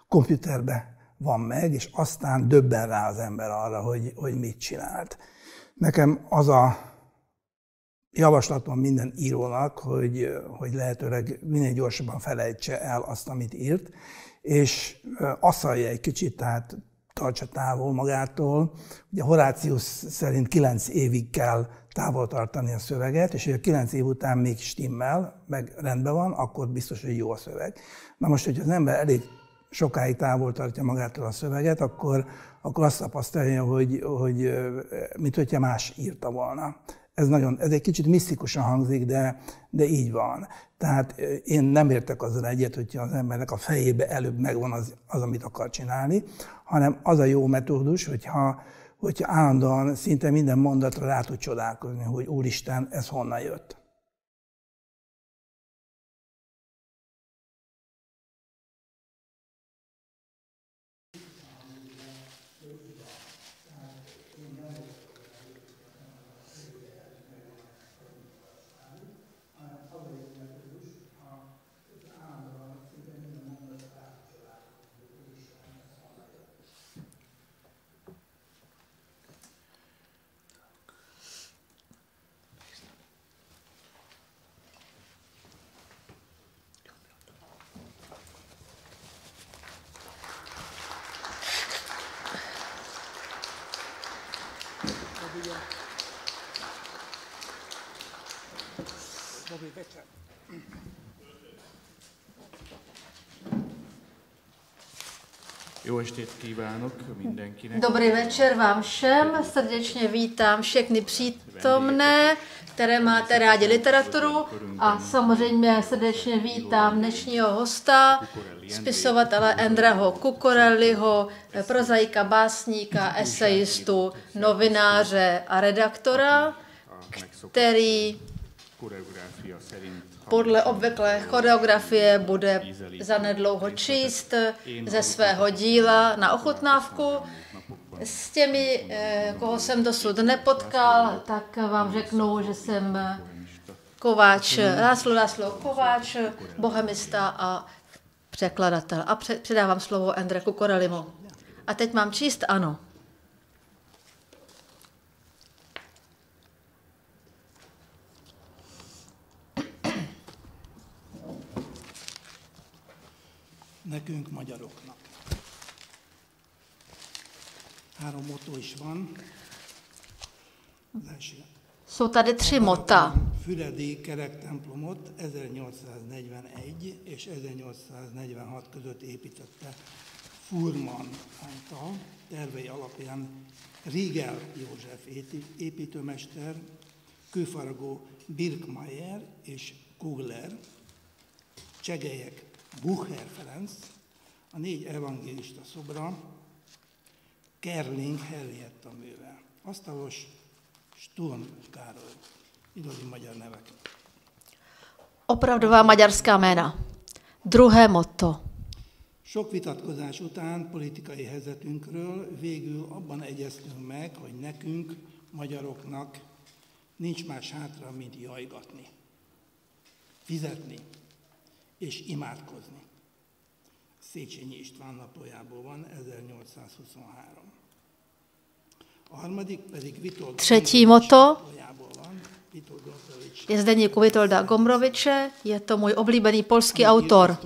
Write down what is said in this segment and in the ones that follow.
komputerbe van meg, és aztán döbben rá az ember arra, hogy mit csinált. Nekem az a javaslatom minden írónak, hogy lehetőleg minél gyorsabban felejtse el azt, amit írt, és asszalja egy kicsit, tehát tartsa távol magától. Ugye Horácius szerint 9 évig kell távol tartani a szöveget, és hogy a 9 év után még stimmel, meg rendben van, akkor biztos, hogy jó a szöveg. Na most, hogyha az ember elég sokáig távol tartja magától a szöveget, akkor azt tapasztalja, hogy minthogyha más írta volna. Ez egy kicsit misztikusan hangzik, de így van. Tehát én nem értek azzal egyet, hogyha az embernek a fejébe előbb megvan az, amit akar csinálni, hanem az a jó metódus, hogyha állandóan szinte minden mondatra rá tud csodálkozni, hogy úristen, ez honnan jött. Jó estét kívánok mindenkinek. Dobrý večer vám všem, srdečně vítám všechny přítomné, které máte rádi literaturu a samozřejmě srdečně vítám dnešního hosta, spisovatele Andreho Cucorelliho, prozaika, básníka, esejistu, novináře a redaktora, který podle obvyklé choreografie bude zanedlouho číst ze svého díla na ochutnávku. S těmi, koho jsem dosud nepotkal, tak vám řeknu, že jsem Kováč, László Kováč, bohemista a překladatel. A předávám slovo Endre Cucorellimu. A teď mám číst, ano. Nekünk magyaroknak. 3 motto is van. Az első. Jsou tady 3 mota. Füredi kerektemplomot 1841 és 1846 között építette Fuhrmann által, tervei alapján Riegel József építőmester, kőfaragó Birkmayer és Kugler, csegelyek Bucher Ferenc, a 4 evangélista szobra, Kerling Henrietta műve, asztalos Sturm Károly, igazi magyar nevek. Opravdová maďarská jména. Druhé motto. Sok vitatkozás után politikai helyzetünkről végül abban egyeztünk meg, hogy nekünk, magyaroknak nincs más hátra, mint jajgatni, fizetni és imádkozni. Széchenyi István naplójából van, 1823. A harmadik pedig Třetí motto je z deníku Vitolda Gombrowicze, je to můj oblíbený polský autor.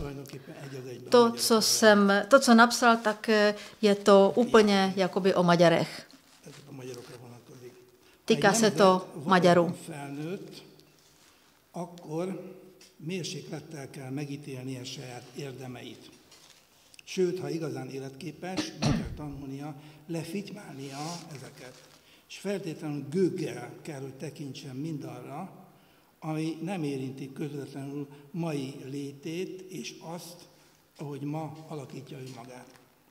To, co napsal, tak je to úplně jakoby o Maďarech. Týká se to Maďarů. Akkor mérséklettel kell megítélnie saját érdemeit. Sőt, ha igazán életképes, meg kell tanulnia, lefitymálnia ezeket. És feltétlenül gőggel kell, hogy tekintsen mindarra, ami nem érinti közvetlenül mai létét, és azt, ahogy ma alakítja ő magát.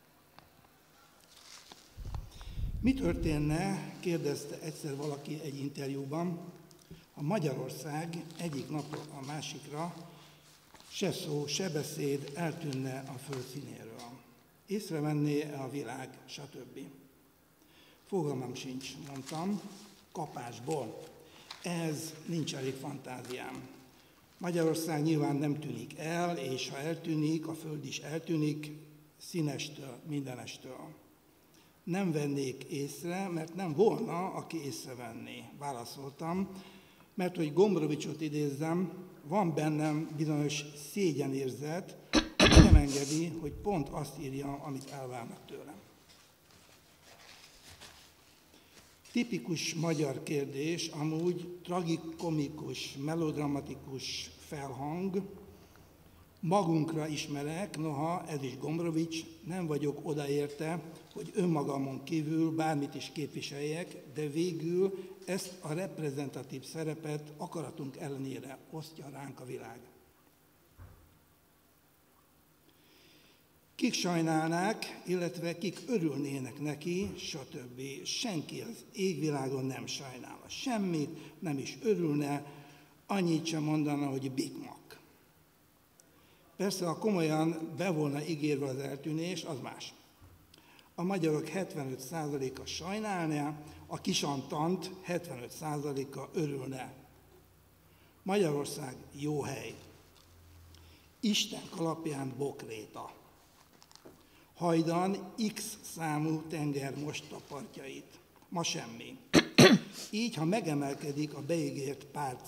Mi történne, kérdezte egyszer valaki egy interjúban, ha Magyarország egyik napról a másikra se szó, se beszéd eltűnne a földszínéről. Észrevenné a világ, stb. Fogalmam sincs, mondtam, kapásból. Ez nincs elég fantáziám. Magyarország nyilván nem tűnik el, és ha eltűnik, a föld is eltűnik, színestől, mindenestől. Nem vennék észre, mert nem volna, aki észrevenné. Válaszoltam, mert hogy Gombrowicz-ot idézzem, van bennem bizonyos szégyenérzet, hogy nem engedi, hogy pont azt írja, amit elvárnak tőlem. Tipikus magyar kérdés, amúgy tragikomikus, melodramatikus felhang. Magunkra ismerek, noha ez is Gombrowicz, nem vagyok odaérte, hogy önmagamon kívül bármit is képviseljek, de végül ezt a reprezentatív szerepet akaratunk ellenére osztja ránk a világ. Kik sajnálnák, illetve kik örülnének neki, stb. Senki az égvilágon nem sajnálna semmit, nem is örülne, annyit sem mondana, hogy Big Mac. Persze, ha komolyan be volna ígérve az eltűnés, az más. A magyarok 75%-a sajnálná, a kisantant 75%-a örülne. Magyarország jó hely. Isten kalapján bokréta. Hajdan X számú tenger mosta partjait. Ma semmi. Így, ha megemelkedik a beígért pár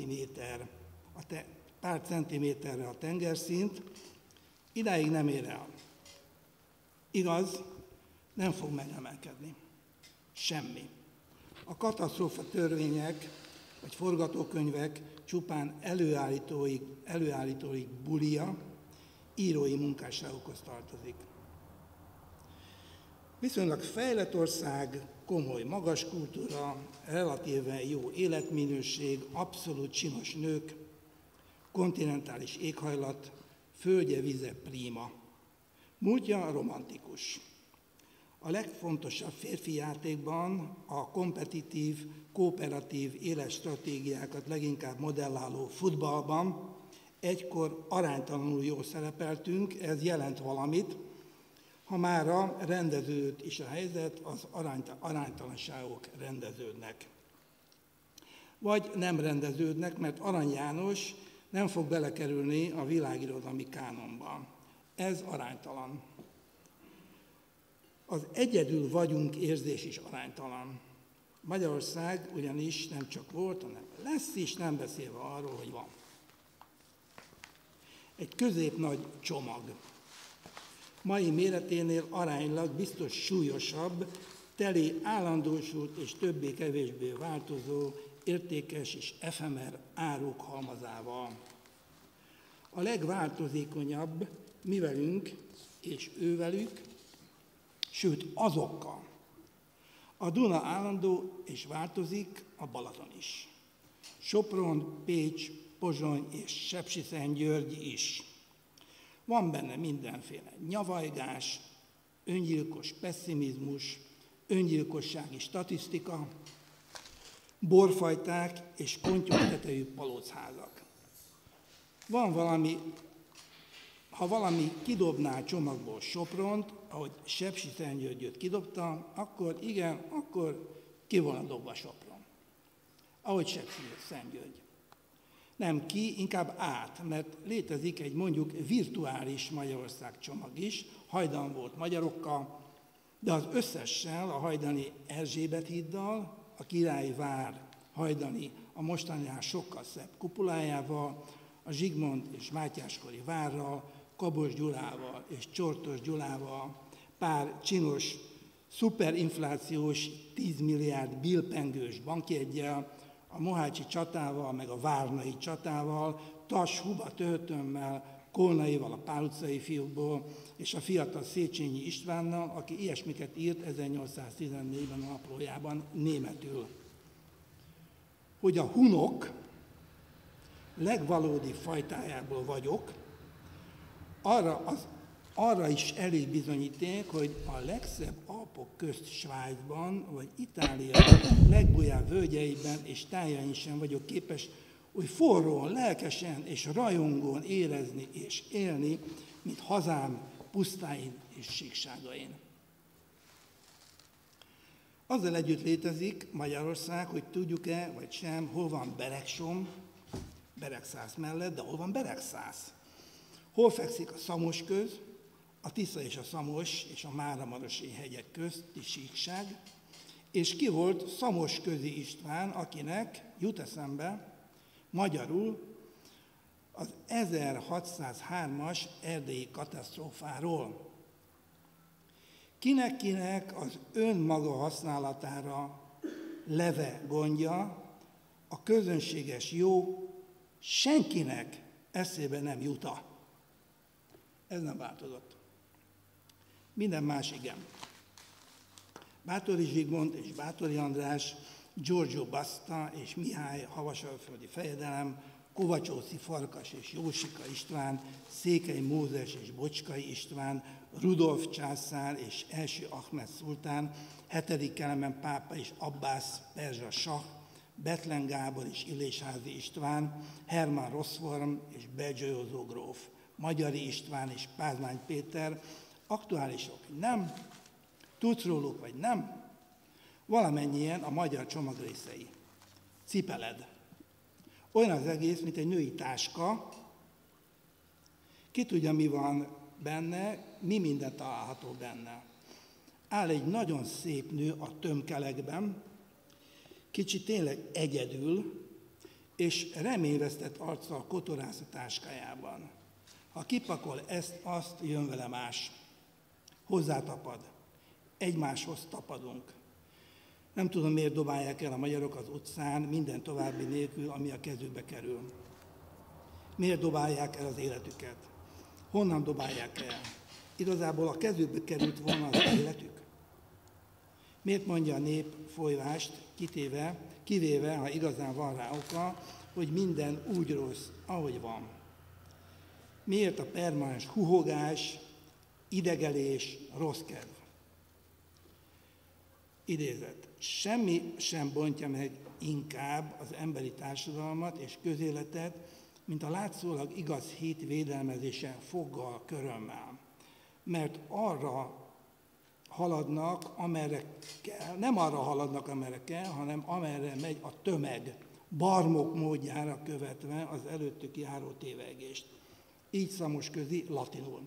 centiméterre a tengerszint, idáig nem ér el. Igaz, nem fog megemelkedni. Semmi. A katasztrófa törvények vagy forgatókönyvek csupán előállítói bulia, írói munkásságokhoz tartozik. Viszonylag fejlett ország, komoly magas kultúra, relatíve jó életminőség, abszolút csinos nők, kontinentális éghajlat, földje, vize prima. Múltja romantikus. A legfontosabb férfi játékban a kompetitív, kooperatív életstratégiákat leginkább modelláló futballban egykor aránytalanul jól szerepeltünk, ez jelent valamit, ha mára rendeződött is a helyzet, az aránytalanságok rendeződnek. Vagy nem rendeződnek, mert Arany János nem fog belekerülni a világirodalmi kánonba. Ez aránytalan. Az egyedül vagyunk érzés is aránytalan. Magyarország ugyanis nem csak volt, hanem lesz is, nem beszélve arról, hogy van. Egy középnagy csomag. Mai méreténél aránylag biztos súlyosabb, teli állandósult és többé-kevésbé változó, értékes és efemer áruk halmazával. A legváltozékonyabb mi velünk és ővelük, sőt azokkal. A Duna állandó és változik, a Balaton is. Sopron, Pécs, Pozsony és Sepsiszentgyörgy is. Van benne mindenféle nyavajgás, öngyilkos pessimizmus, öngyilkossági statisztika, borfajták és kontyok tetejű palócházak. Ha valami kidobná a csomagból Sopront, ahogy Sepsiszentgyörgyöt kidobta, akkor igen, akkor ki volna dobva Sopron. Ahogy Sepsiszentgyörgy. Nem ki, inkább át, mert létezik egy mondjuk virtuális Magyarország csomag is, Hajdan volt magyarokkal, de az összessel, a hajdani Erzsébet híddal, a Királyi Vár hajdani, a mostaninál sokkal szebb kupolájával, a Zsigmond és Mátyáskori várral, Kabos Gyulával és Csortos Gyulával, pár csinos, szuperinflációs 10 milliárd bilpengős bankjeggyel, a mohácsi csatával, meg a várnai csatával, Tass Huba Töltömmel, Kolnaival a Pál utcai fiúkból, és a fiatal Széchenyi Istvánnal, aki ilyesmiket írt 1814-ben a naplójában németül. Hogy a hunok legvalódi fajtájából vagyok, arra is elég bizonyíték, hogy a legszebb Alpok közt Svájcban, vagy Itália legbujább völgyeiben és tájain sem vagyok képes úgy forrón, lelkesen és rajongón érezni és élni, mint hazám pusztáin és síkságain. Azzal együtt létezik Magyarország, hogy tudjuk-e, vagy sem, hol van Beregsom, Beregszász mellett, de hol van Beregszász? Hol fekszik a Szamosköz, a Tisza és a Szamos és a Máramarosi hegyek közti síkság, és ki volt Szamosközi István, akinek jut eszembe magyarul az 1603-as erdélyi katasztrófáról. Kinek-kinek az önmaga használatára leve gondja, a közönséges jó senkinek eszébe nem jut-a. Ez nem változott. Minden más igen. Báthori Zsigmond és Báthori András, Giorgio Basta és Mihály havasalföldi fejedelem, Kovacsóci Farkas és Jósika István, Székely Mózes és Bocskai István, Rudolf császár és első Ahmed szultán, 7. Kelemen pápa és Abbász perzsa sah, Bethlen Gábor és Illésházi István, Hermann Rossworm és Belgiojózó gróf, Magyari István és Pázmány Péter, aktuálisok nem, tudsz róluk vagy nem, valamennyien a magyar csomagrészei. Cipeled. Olyan az egész, mint egy női táska, ki tudja, mi van benne, mi minden található benne. Áll egy nagyon szép nő a tömkelekben, kicsit tényleg egyedül, és reményvesztett arccal kotorász a táskájában. Ha kipakol ezt-azt, jön vele más. Hozzátapad. Egymáshoz tapadunk. Nem tudom, miért dobálják el a magyarok az utcán minden további nélkül, ami a kezükbe kerül. Miért dobálják el az életüket? Honnan dobálják el? Igazából a kezükbe került volna az életük? Miért mondja a nép folyvást, kivéve, ha igazán van rá oka, hogy minden úgy rossz, ahogy van? Miért a permanens huhogás, idegelés, rossz kedv? Idézet. Semmi sem bontja meg inkább az emberi társadalmat és közéletet, mint a látszólag igaz hit védelmezése foggal, körömmel. Mert arra haladnak, amerre kell, nem arra haladnak, amerre kell, hanem amerre megy a tömeg, barmok módjára követve az előttük járó tévegést. Így Szamosközi latinul.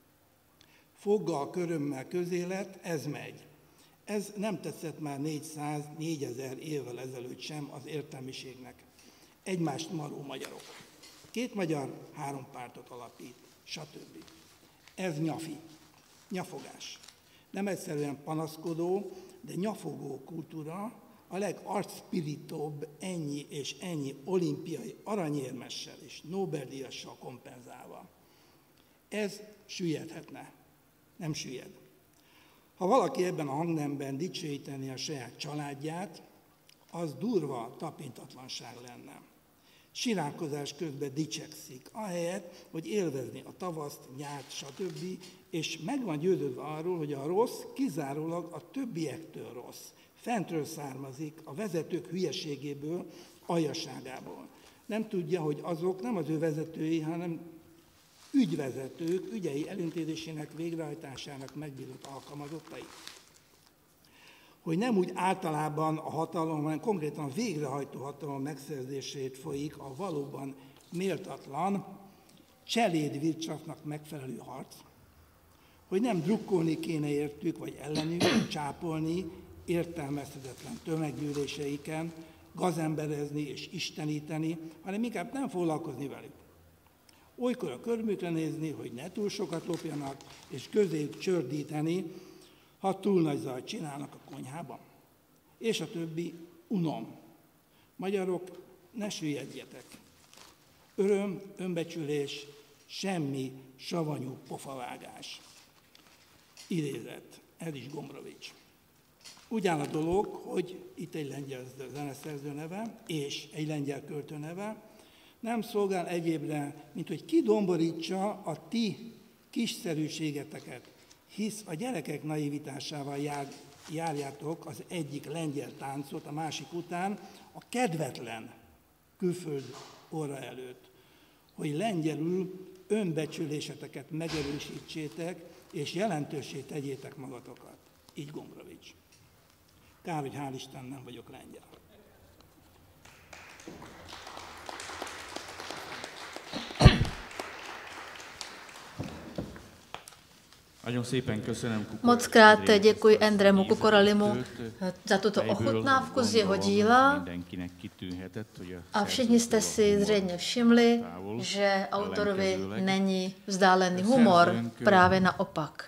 Foggal, körömmel közélet, ez megy. Ez nem tetszett már 400-4000 évvel ezelőtt sem az értelmiségnek. Egymást maró magyarok. 2 magyar 3 pártot alapít, stb. Ez nyafi, nyafogás. Nem egyszerűen panaszkodó, de nyafogó kultúra, a legarcspiritóbb ennyi és ennyi olimpiai aranyérmessel és Nobel-díjassal kompenzálva. Ez süllyedhetne, nem süllyed. Ha valaki ebben a hangnemben dicsőíteni a saját családját, az durva tapintatlanság lenne. Siránkozás közben dicsekszik, ahelyett, hogy élvezni a tavaszt, nyárt, stb., és meg van győződve arról, hogy a rossz kizárólag a többiektől rossz. Fentről származik, a vezetők hülyeségéből, aljasságából. Nem tudja, hogy azok nem az ő vezetői, hanem ügyvezetők, ügyei elintézésének, végrehajtásának megbízott alkalmazottai. Hogy nem úgy általában a hatalom, hanem konkrétan a végrehajtó hatalom megszerzését folyik a valóban méltatlan, cselédvircsafnak megfelelő harc, hogy nem drukkolni kéne értük, vagy ellenük, csápolni értelmezhetetlen tömeggyűléseiken, gazemberezni és isteníteni, hanem inkább nem foglalkozni velük. Olykor a körmükre nézni, hogy ne túl sokat lopjanak, és közéjük csördíteni, ha túl nagy zajt csinálnak a konyhában. És a többi unom. Magyarok, ne süllyedjetek. Öröm, önbecsülés, semmi savanyú pofavágás. Idézet, Elis Gombrowicz. Úgy áll a dolog, hogy itt egy lengyel zeneszerző neve, és egy lengyel költő neve, nem szolgál egyébre, mint hogy kidomborítsa a ti kisszerűségeteket, hisz a gyerekek naivitásával járjátok az egyik lengyel táncot a másik után a kedvetlen külföld orra előtt, hogy lengyelül önbecsüléseteket megerősítsétek, és jelentőssé tegyétek magatokat. Így Gombrowicz. Kár, hogy hál' Isten nem vagyok lengyel. Moc krát děkuji Endremu Kukoralimu za tuto ochutnávku z jeho díla a všichni jste si zřejmě všimli, že autorovi není vzdálený humor, právě naopak.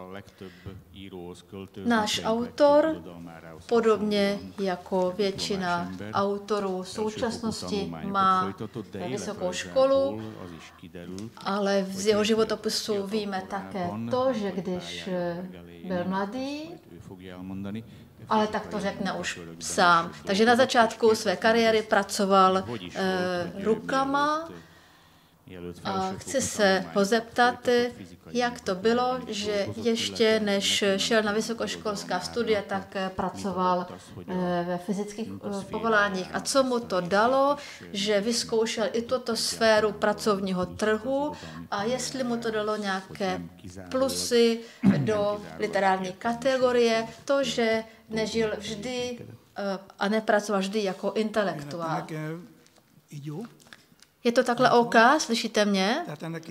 Náš autor, podobně jako většina autorů současnosti, má vysokou školu, ale z jeho životopisu víme také to, že když byl mladý, ale tak to řekne už sám. Takže na začátku své kariéry pracoval rukama a chci se ho zeptat, jak to bylo, že ještě než šel na vysokoškolská studia, tak pracoval ve fyzických povoláních. A co mu to dalo, že vyzkoušel i tuto sféru pracovního trhu a jestli mu to dalo nějaké plusy do literární kategorie, to, že nežil vždy a nepracoval vždy jako intelektuál. Je to takhle OK? Slyšíte mě?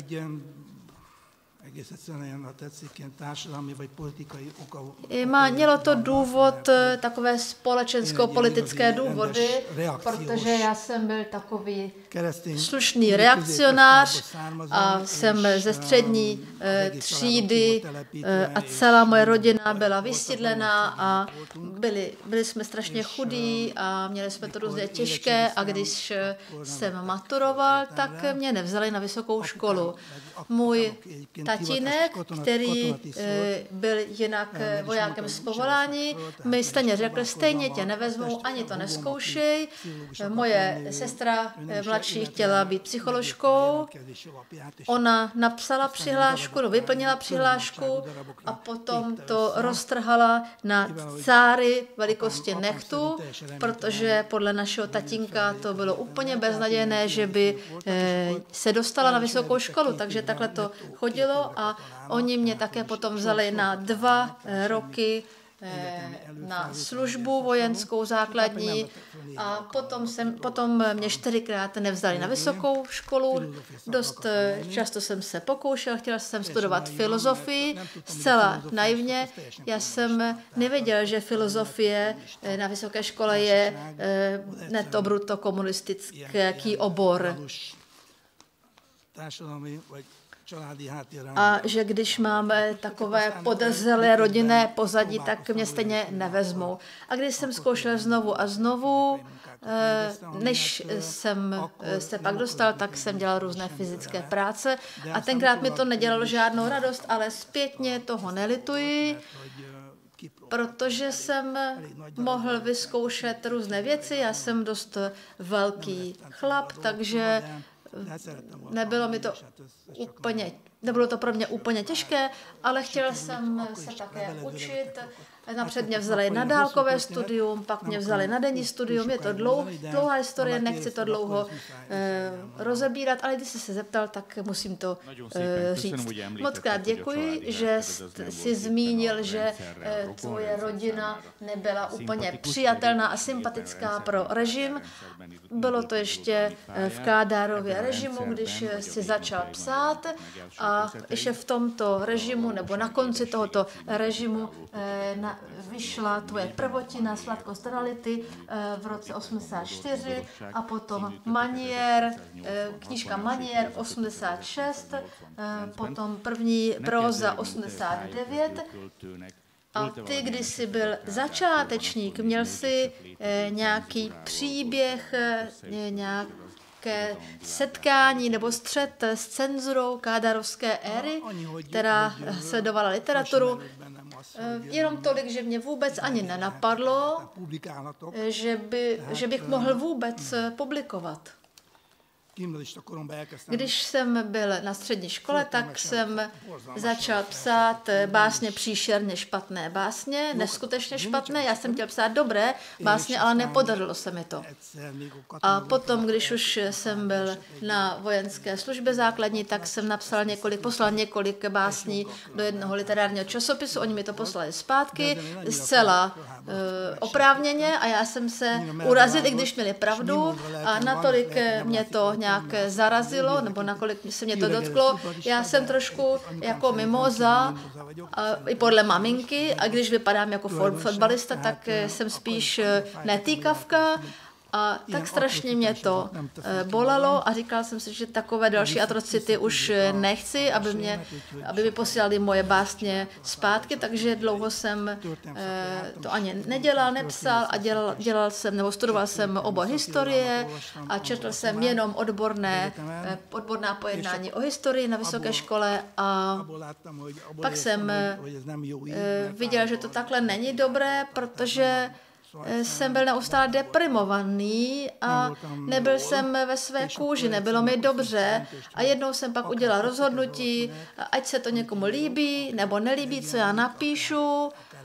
Mělo to důvod, takové společensko-politické důvody, protože já jsem byl takový slušný reakcionář a jsem ze střední třídy a celá moje rodina byla vysídlená a byli jsme strašně chudí a měli jsme to různě těžké a když jsem maturoval, tak mě nevzali na vysokou školu. Můj tatínek, který byl jinak vojákem z povolání, mi stejně řekl, stejně tě nevezmou, ani to neskoušej. Moje sestra mladší chtěla být psycholožkou, ona napsala přihlášku, vyplnila přihlášku a potom to roztrhala na cáry velikosti nechtu, protože podle našeho tatínka to bylo úplně beznadějné, že by se dostala na vysokou školu, takže takhle to chodilo a oni mě také potom vzali na 2 roky na službu vojenskou základní a potom mě 4krát nevzali na vysokou školu. Dost často jsem se pokoušel, chtěl jsem studovat filozofii, zcela naivně. Já jsem nevěděl, že filozofie na vysoké škole je neto bruto komunistický obor. A že když máme takové podezřelé rodinné pozadí, tak mě stejně nevezmou. A když jsem zkoušel znovu a znovu, než jsem se pak dostal, tak jsem dělal různé fyzické práce a tenkrát mi to nedělalo žádnou radost, ale zpětně toho nelituji, protože jsem mohl vyzkoušet různé věci. Já jsem dost velký chlap, takže nebylo to pro mě úplně těžké, ale chtěl jsem se také učit. Napřed mě vzali na dálkové studium, pak mě vzali na denní studium. Je to dlouhá historie, nechci to dlouho rozebírat, ale když jsi se zeptal, tak musím to říct. Moc krát děkuji, že jsi zmínil, že tvoje rodina nebyla úplně přijatelná a sympatická pro režim. Bylo to ještě v Kádárově režimu, když jsi začal psát a ještě v tomto režimu, nebo na konci tohoto režimu vyšla tvoje prvotina Sladkost reality v roce 84 a potom Manier, knížka Manier 86, potom první próza 89. A ty, když jsi byl začátečník, měl jsi nějaký příběh, nějaké setkání nebo střet s cenzurou kádarovské éry, která sledovala literaturu. Jenom tolik, že mě vůbec ani nenapadlo, že bych mohl vůbec publikovat. Když jsem byl na střední škole, tak jsem začal psát básně příšerně špatné básně, neskutečně špatné. Já jsem chtěl psát dobré básně, ale nepodařilo se mi to. A potom, když už jsem byl na vojenské službě základní, tak jsem poslal několik básní do jednoho literárního časopisu. Oni mi to poslali zpátky, zcela oprávněně a já jsem se urazil, i když měli pravdu a natolik mě to nějak nějak zarazilo, nebo nakolik se mě to dotklo. Já jsem trošku jako mimoza, i podle maminky, a když vypadám jako fotbalista, tak jsem spíš netýkavka. A tak strašně mě to bolelo a říkala jsem si, že takové další atrocity už nechci, aby mi posílali moje básně zpátky, takže dlouho jsem to ani nedělal, nepsal a dělal jsem, nebo studoval jsem obor historie a četl jsem jenom odborná pojednání o historii na vysoké škole a pak jsem viděl, že to takhle není dobré, protože jsem byl neustále deprimovaný a nebyl jsem ve své kůži, nebylo mi dobře a jednou jsem pak udělal rozhodnutí, ať se to někomu líbí nebo nelíbí, co já napíšu,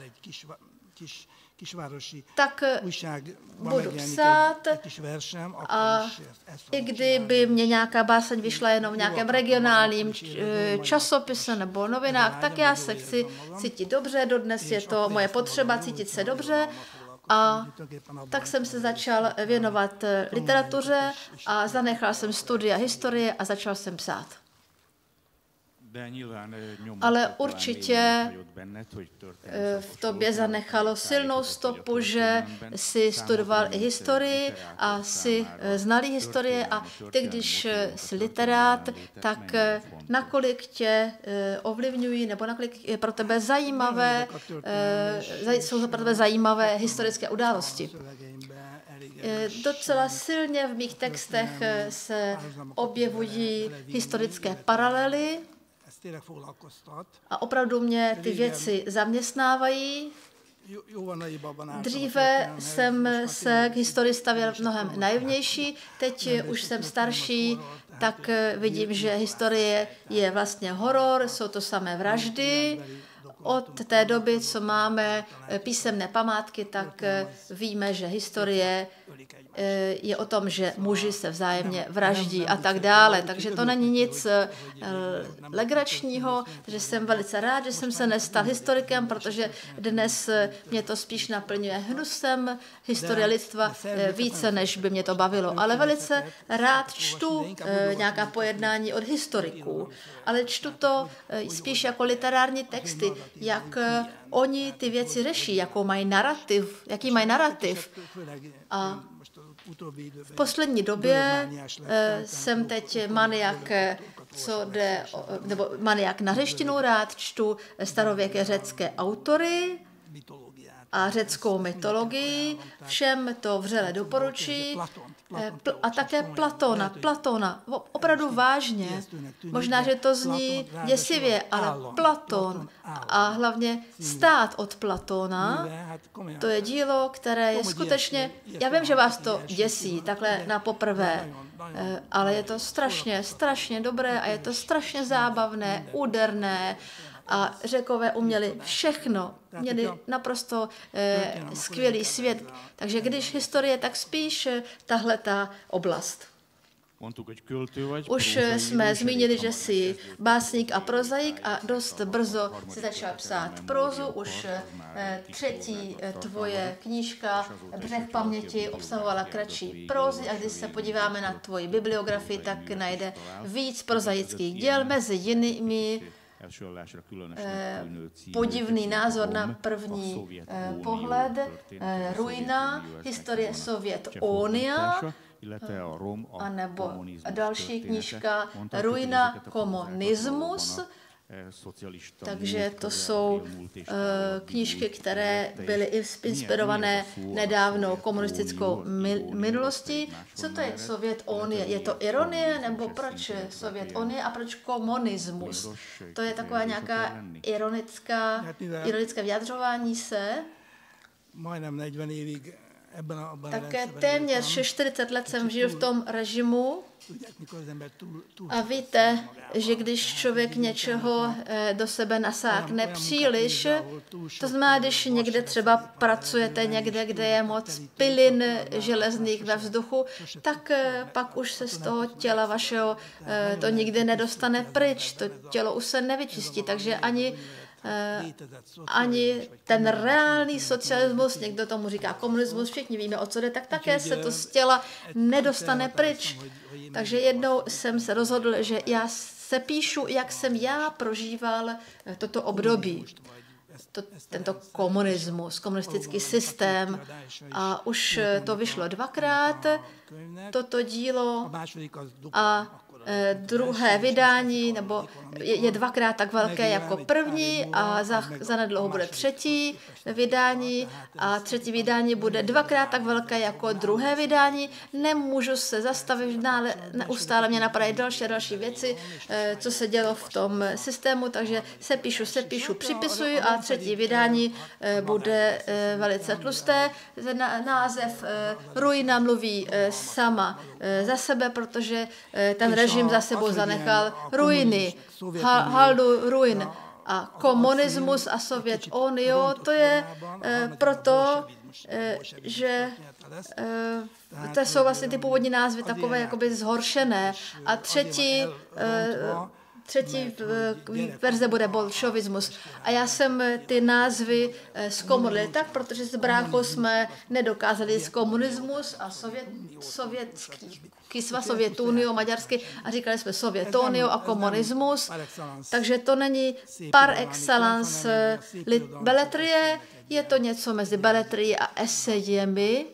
tak budu psát a i kdyby mě nějaká báseň vyšla jenom v nějakém regionálním časopise nebo novinách, tak já se chci cítit dobře, dodnes je to moje potřeba cítit se dobře. A tak jsem se začal věnovat literatuře a zanechal jsem studia historie a začal jsem psát. Ale určitě v tobě zanechalo silnou stopu, že jsi studoval i historii a jsi znalý historie a ty, když jsi literát, tak nakolik tě ovlivňují nebo nakolik je pro tebe jsou pro tebe zajímavé historické události. Docela silně v mých textech se objevují historické paralely a opravdu mě ty věci zaměstnávají. Dříve jsem se k historii stavěl mnohem naivnější, teď už jsem starší, tak vidím, že historie je vlastně horor, jsou to samé vraždy. Od té doby, co máme písemné památky, tak víme, že historie je o tom, že muži se vzájemně vraždí a tak dále. Takže to není nic legračního, takže jsem velice rád, že jsem se nestal historikem, protože dnes mě to spíš naplňuje hnusem historie lidstva více, než by mě to bavilo. Ale velice rád čtu nějaká pojednání od historiků, ale čtu to spíš jako literární texty, jak oni ty věci řeší, jaký mají narrativ. A v poslední době jsem teď maniak na řeštinu, rád čtu starověké řecké autory a řeckou mytologii, všem to vřele doporučuji. A také Platona, opravdu vážně. Možná, že to zní děsivě, ale Platon a hlavně Stát od Platona, to je dílo, které je skutečně, já vím, že vás to děsí, takhle na poprvé, ale je to strašně dobré a je to strašně zábavné, úderné. A Řekové uměli všechno, měli naprosto skvělý svět. Takže když historie, tak spíš tahleta oblast. Už jsme zmínili, že jsi básník a prozaik a dost brzo si začal psát prózu. Už třetí tvoje knížka Břeh paměti obsahovala kratší prózy a když se podíváme na tvoji bibliografii, tak najde víc prozaických děl, mezi jinými podivný názor na první pohled, Ruina, historie Sovět-Unie, anebo další knížka Ruina, komunismus. Takže to jsou knížky, které byly inspirované nedávnou komunistickou minulostí. Co to je Sovět-Unie? Je to ironie, nebo proč Sovět-Unie a proč komunismus? To je taková nějaká ironické vyjadřování se. Také téměř 40 let jsem žil v tom režimu a víte, že když člověk něčeho do sebe nasákne příliš, to znamená, když někde třeba pracujete někde, kde je moc pilin železných ve vzduchu, tak pak už se z toho těla vašeho to nikdy nedostane pryč, to tělo už se nevyčistí, takže ani ani ten reálný socialismus, někdo tomu říká komunismus, všichni víme, o co jde, tak také se to z těla nedostane pryč. Takže jednou jsem se rozhodl, že já se píšu, jak jsem já prožíval toto období. Tento komunismus, komunistický systém. A už to vyšlo 2krát, toto dílo. A druhé vydání, nebo je 2krát tak velké jako první a zanedlouho bude 3. vydání a 3. vydání bude 2krát tak velké jako druhé vydání. Nemůžu se zastavit, neustále mě napadají další a další věci, co se dělo v tom systému, takže se píšu, připisuji a 3. vydání bude velice tlusté. Název Ruina mluví sama za sebe, protože ten režim za sebou zanechal ruiny, haldu ruin. A komunismus a Sovět Unio, to je proto, že to jsou vlastně ty původní názvy takové jakoby zhoršené. A třetí verze bude bolšovismus. A já jsem ty názvy zkomodlil tak, protože s bráchou jsme nedokázali z komunismus a sovětský svaz, Sovětunio, maďarsky, a říkali jsme Sovětunio a komunismus. Takže to není par excellence beletrie, je to něco mezi beletrií a esejemi.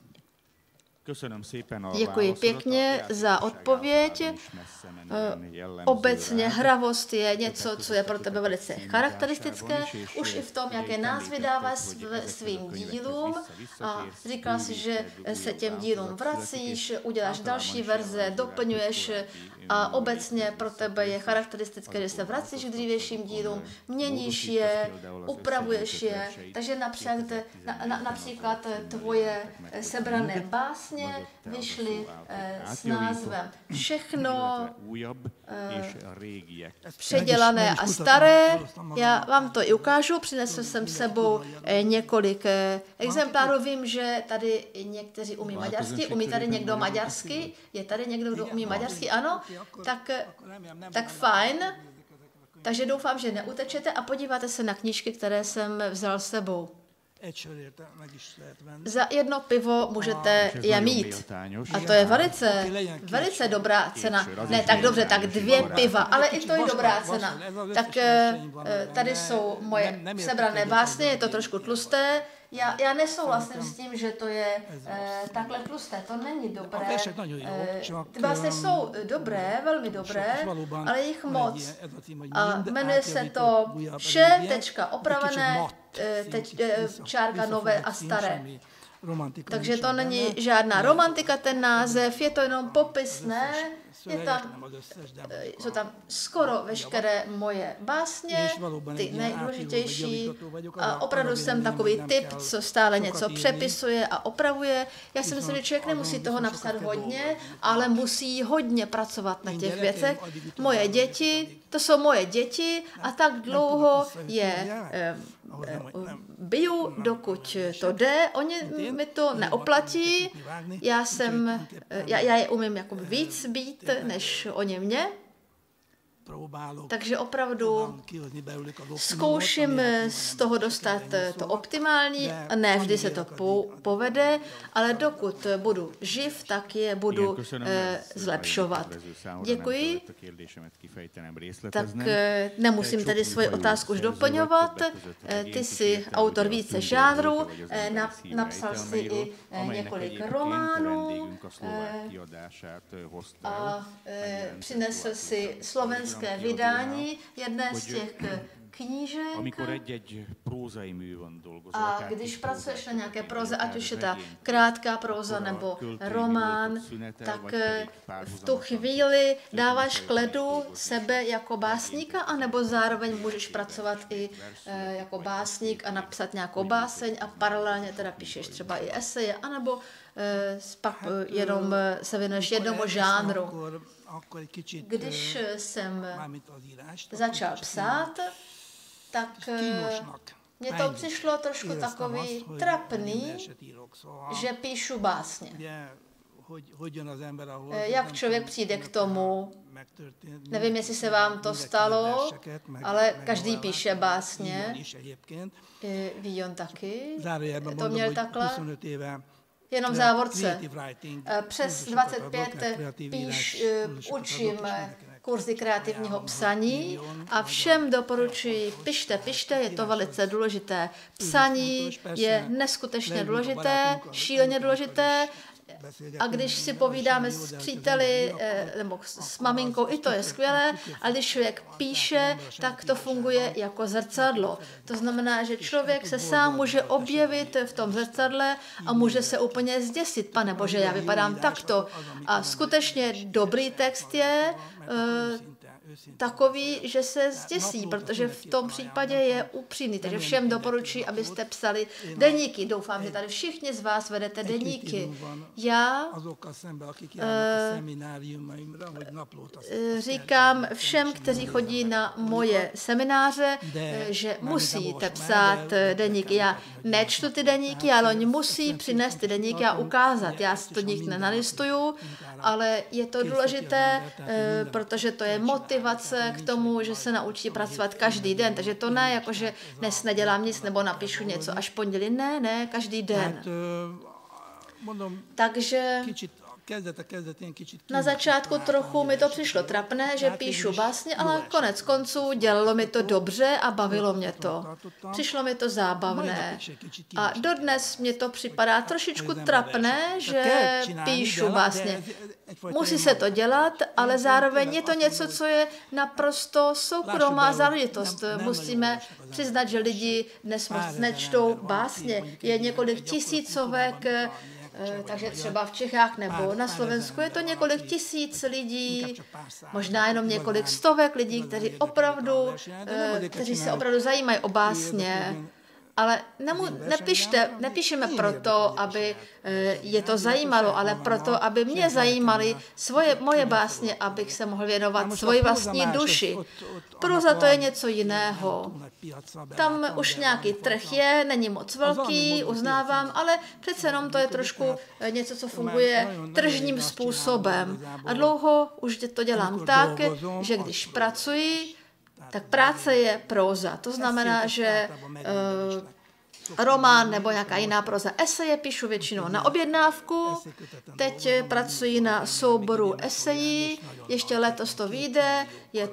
Děkuji pěkně za odpověď. Obecně hravost je něco, co je pro tebe velice charakteristické, už i v tom, jaké názvy dáváš svým dílům. A říkal jsi, že se těm dílům vracíš, uděláš další verze, doplňuješ a obecně pro tebe je charakteristické, že se vracíš k dřívějším dílům, měníš je, upravuješ je. Takže například tvoje sebrané básně vyšly s názvem Všechno předělané a staré. Já vám to i ukážu, přinesl jsem s sebou několik exemplárů. Vím, že tady někteří umí maďarsky. Umí tady někdo maďarsky? Je tady někdo, kdo umí maďarsky? Ano? Tak fajn. Takže doufám, že neutečete a podíváte se na knížky, které jsem vzal s sebou. Za 1 pivo můžete je mít. A to je velice dobrá cena. Ne, tak dobře, tak 2 piva, ale i to je dobrá cena. Tak tady jsou moje sebrané básně, je to trošku tlusté. Já nesouhlasím s tím, že to je takhle tlusté, to není dobré. Ty básně jsou dobré, velmi dobré, ale je jich moc. A jmenuje se to Vše, opravené, čárka nové a staré. Takže to není žádná romantika, ten název, je to jenom popisné. Jsou tam skoro veškeré moje básně, ty nejdůležitější. A opravdu jsem takový typ, co stále něco přepisuje a opravuje. Já si myslím, že člověk nemusí toho napsat hodně, ale musí hodně pracovat na těch věcech. Moje děti, to jsou moje děti a tak dlouho je biju, dokud to jde. Oni mi to neoplatí. Já je umím jako víc být, než oni mě. Takže opravdu zkouším z toho dostat to optimální. Ne vždy se to povede, ale dokud budu živ, tak je budu zlepšovat. Děkuji. Tak nemusím tedy svoji otázku už doplňovat. Ty jsi autor více žánrů, napsal jsi i několik románů a přinesl si slovenské vydání jedné z těch knížek. A když pracuješ na nějaké proze, ať už je ta krátká próza nebo román, tak v tu chvíli dáváš kledu sebe jako básníka, anebo zároveň můžeš pracovat i jako básník a napsat nějakou báseň a paralelně teda píšeš třeba i eseje, anebo pak jenom se věnuješ jednomu žánru. Když jsem začal psát, tak mně to přišlo trošku takový trapný, že píšu básně. jak člověk přijde k tomu. Nevím, jestli se vám to stalo, ale každý píše básně. Ví on taky. To měl takhle. Jenom v závorce. Přes 25 učím kurzy kreativního psaní a všem doporučuji, pište, je to velice důležité. Psaní je neskutečně důležité, šíleně důležité. A když si povídáme s příteli nebo s maminkou, i to je skvělé, a když člověk píše, tak to funguje jako zrcadlo. To znamená, že člověk se sám může objevit v tom zrcadle a může se úplně zděsit. Pane Bože, já vypadám takto. A skutečně dobrý text je takový, že se zděsí, protože v tom případě je upřímný. Takže všem doporučuji, abyste psali deníky. Doufám, že tady všichni z vás vedete deníky. Já říkám všem, kteří chodí na moje semináře, že musíte psát deníky. Já nečtu ty deníky, ale oni musí přinést ty deníky a ukázat. Já si to nikdy nenalistuju, ale je to důležité, protože to je motivace k tomu, že se naučí pracovat každý den. Takže to ne, jakože dnes nedělám nic nebo napíšu něco až pondělí. Ne, každý den. Takže na začátku trochu mi to přišlo trapné, že píšu básně, ale konec konců dělalo mi to dobře a bavilo mě to. Přišlo mi to zábavné. A dodnes mě to připadá trošičku trapné, že píšu básně. Musí se to dělat, ale zároveň je to něco, co je naprosto soukromá záležitost. Musíme přiznat, že lidi dnes moc nečtou básně. Je několik tisícovek, takže třeba v Čechách nebo na Slovensku je to několik tisíc lidí, možná jenom několik stovek lidí, kteří se opravdu zajímají o básně. Ale nepíšeme proto, aby je to zajímalo, ale proto, aby mě zajímaly moje básně, abych se mohl věnovat svoji vlastní duši. Proza to je něco jiného. Tam už nějaký trh je, není moc velký, uznávám, ale přece jenom to je trošku něco, co funguje tržním způsobem. A dlouho už to dělám tak, že když pracuji, tak práce je próza. To znamená, že román nebo nějaká jiná próza. Eseje píšu většinou na objednávku. Teď pracuji na souboru esejí. Ještě letos to vyjde.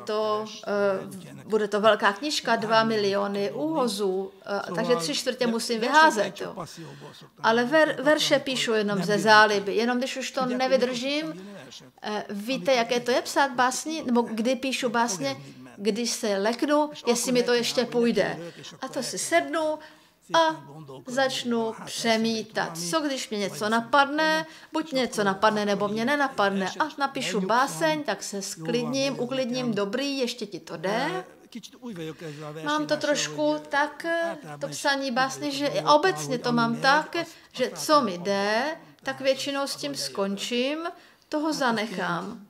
Bude to velká knížka, 2 miliony úhozů, takže 3/4 musím vyházet. Jo. Ale verše píšu jenom ze záliby. Jenom když už to nevydržím, víte, jaké to je psát básni? Nebo kdy píšu básně? Když se leknu, jestli mi to ještě půjde. A to si sednu a začnu přemítat. Co když mě něco napadne, buď mě něco napadne, nebo mě nenapadne. A napíšu báseň, tak se uklidním, dobrý, ještě ti to jde. Mám to trošku tak, to psaní básně, že i obecně to mám tak, že co mi jde, tak většinou s tím skončím, toho zanechám.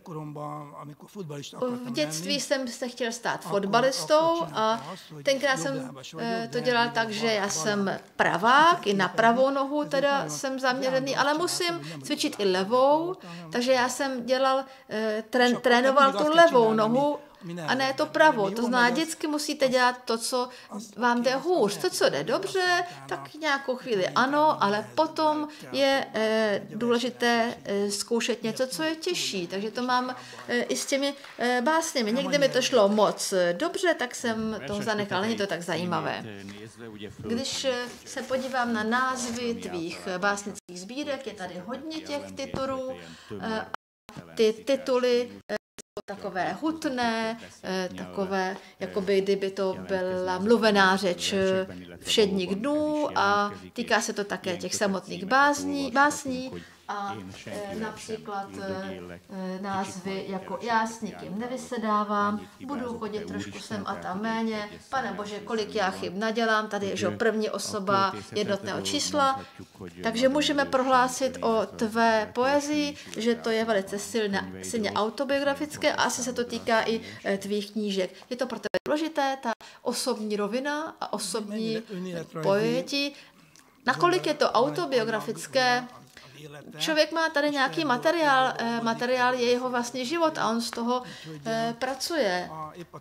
V dětství jsem se chtěl stát fotbalistou a tenkrát jsem to dělal tak, že já jsem pravák, i na pravou nohu teda jsem zaměřený, ale musím cvičit i levou, takže já jsem trénoval tu levou nohu a ne to pravou. To znamená, vždycky musíte dělat to, co vám jde hůř. To, co jde dobře, tak nějakou chvíli ano, ale potom je důležité zkoušet něco, co je těžší. Takže to mám i s těmi básněmi. Někdy mi to šlo moc dobře, tak jsem toho zanechal. Není to tak zajímavé. Když se podívám na názvy tvých básnických sbírek, je tady hodně těch titulů. Ty tituly takové hutné, takové, jako by kdyby to byla mluvená řeč všedních dnů a týká se to také těch samotných básní a například názvy jako já s nikým nevysedávám, budu chodit trošku sem a tam méně, Pane Bože, kolik já chyb nadělám, tady je že první osoba jednotného čísla, takže můžeme prohlásit o tvé poezii, že to je velice silně autobiografické a asi se to týká i tvých knížek. Je to pro tebe důležité, ta osobní rovina a osobní pojetí. Nakolik je to autobiografické, člověk má tady nějaký materiál je jeho vlastní život a on z toho pracuje.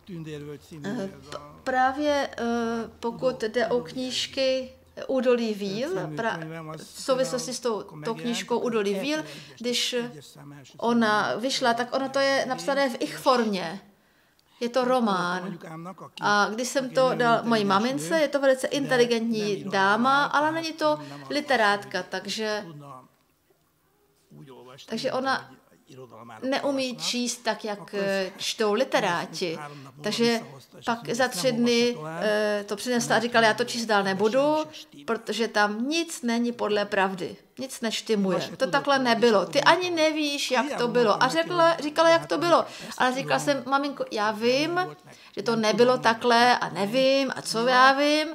Právě pokud jde o knížky Údolí víl, v souvislosti s tou knížkou Údolí víl, když ona vyšla, tak ono to je napsané v ich formě. Je to román. A když jsem to dal mojí mamince, je to velice inteligentní dáma, ale není to literátka, takže ona neumí číst tak, jak čtou literáti. Takže pak za 3 dny to přinesla a říkala, já to číst dál nebudu, protože tam nic není podle pravdy. Nic neštimuje. To takhle nebylo. Ty ani nevíš, jak to bylo. A říkala, jak to bylo. Ale říkala jsem, maminko, já vím, že to nebylo takhle a nevím a co já vím.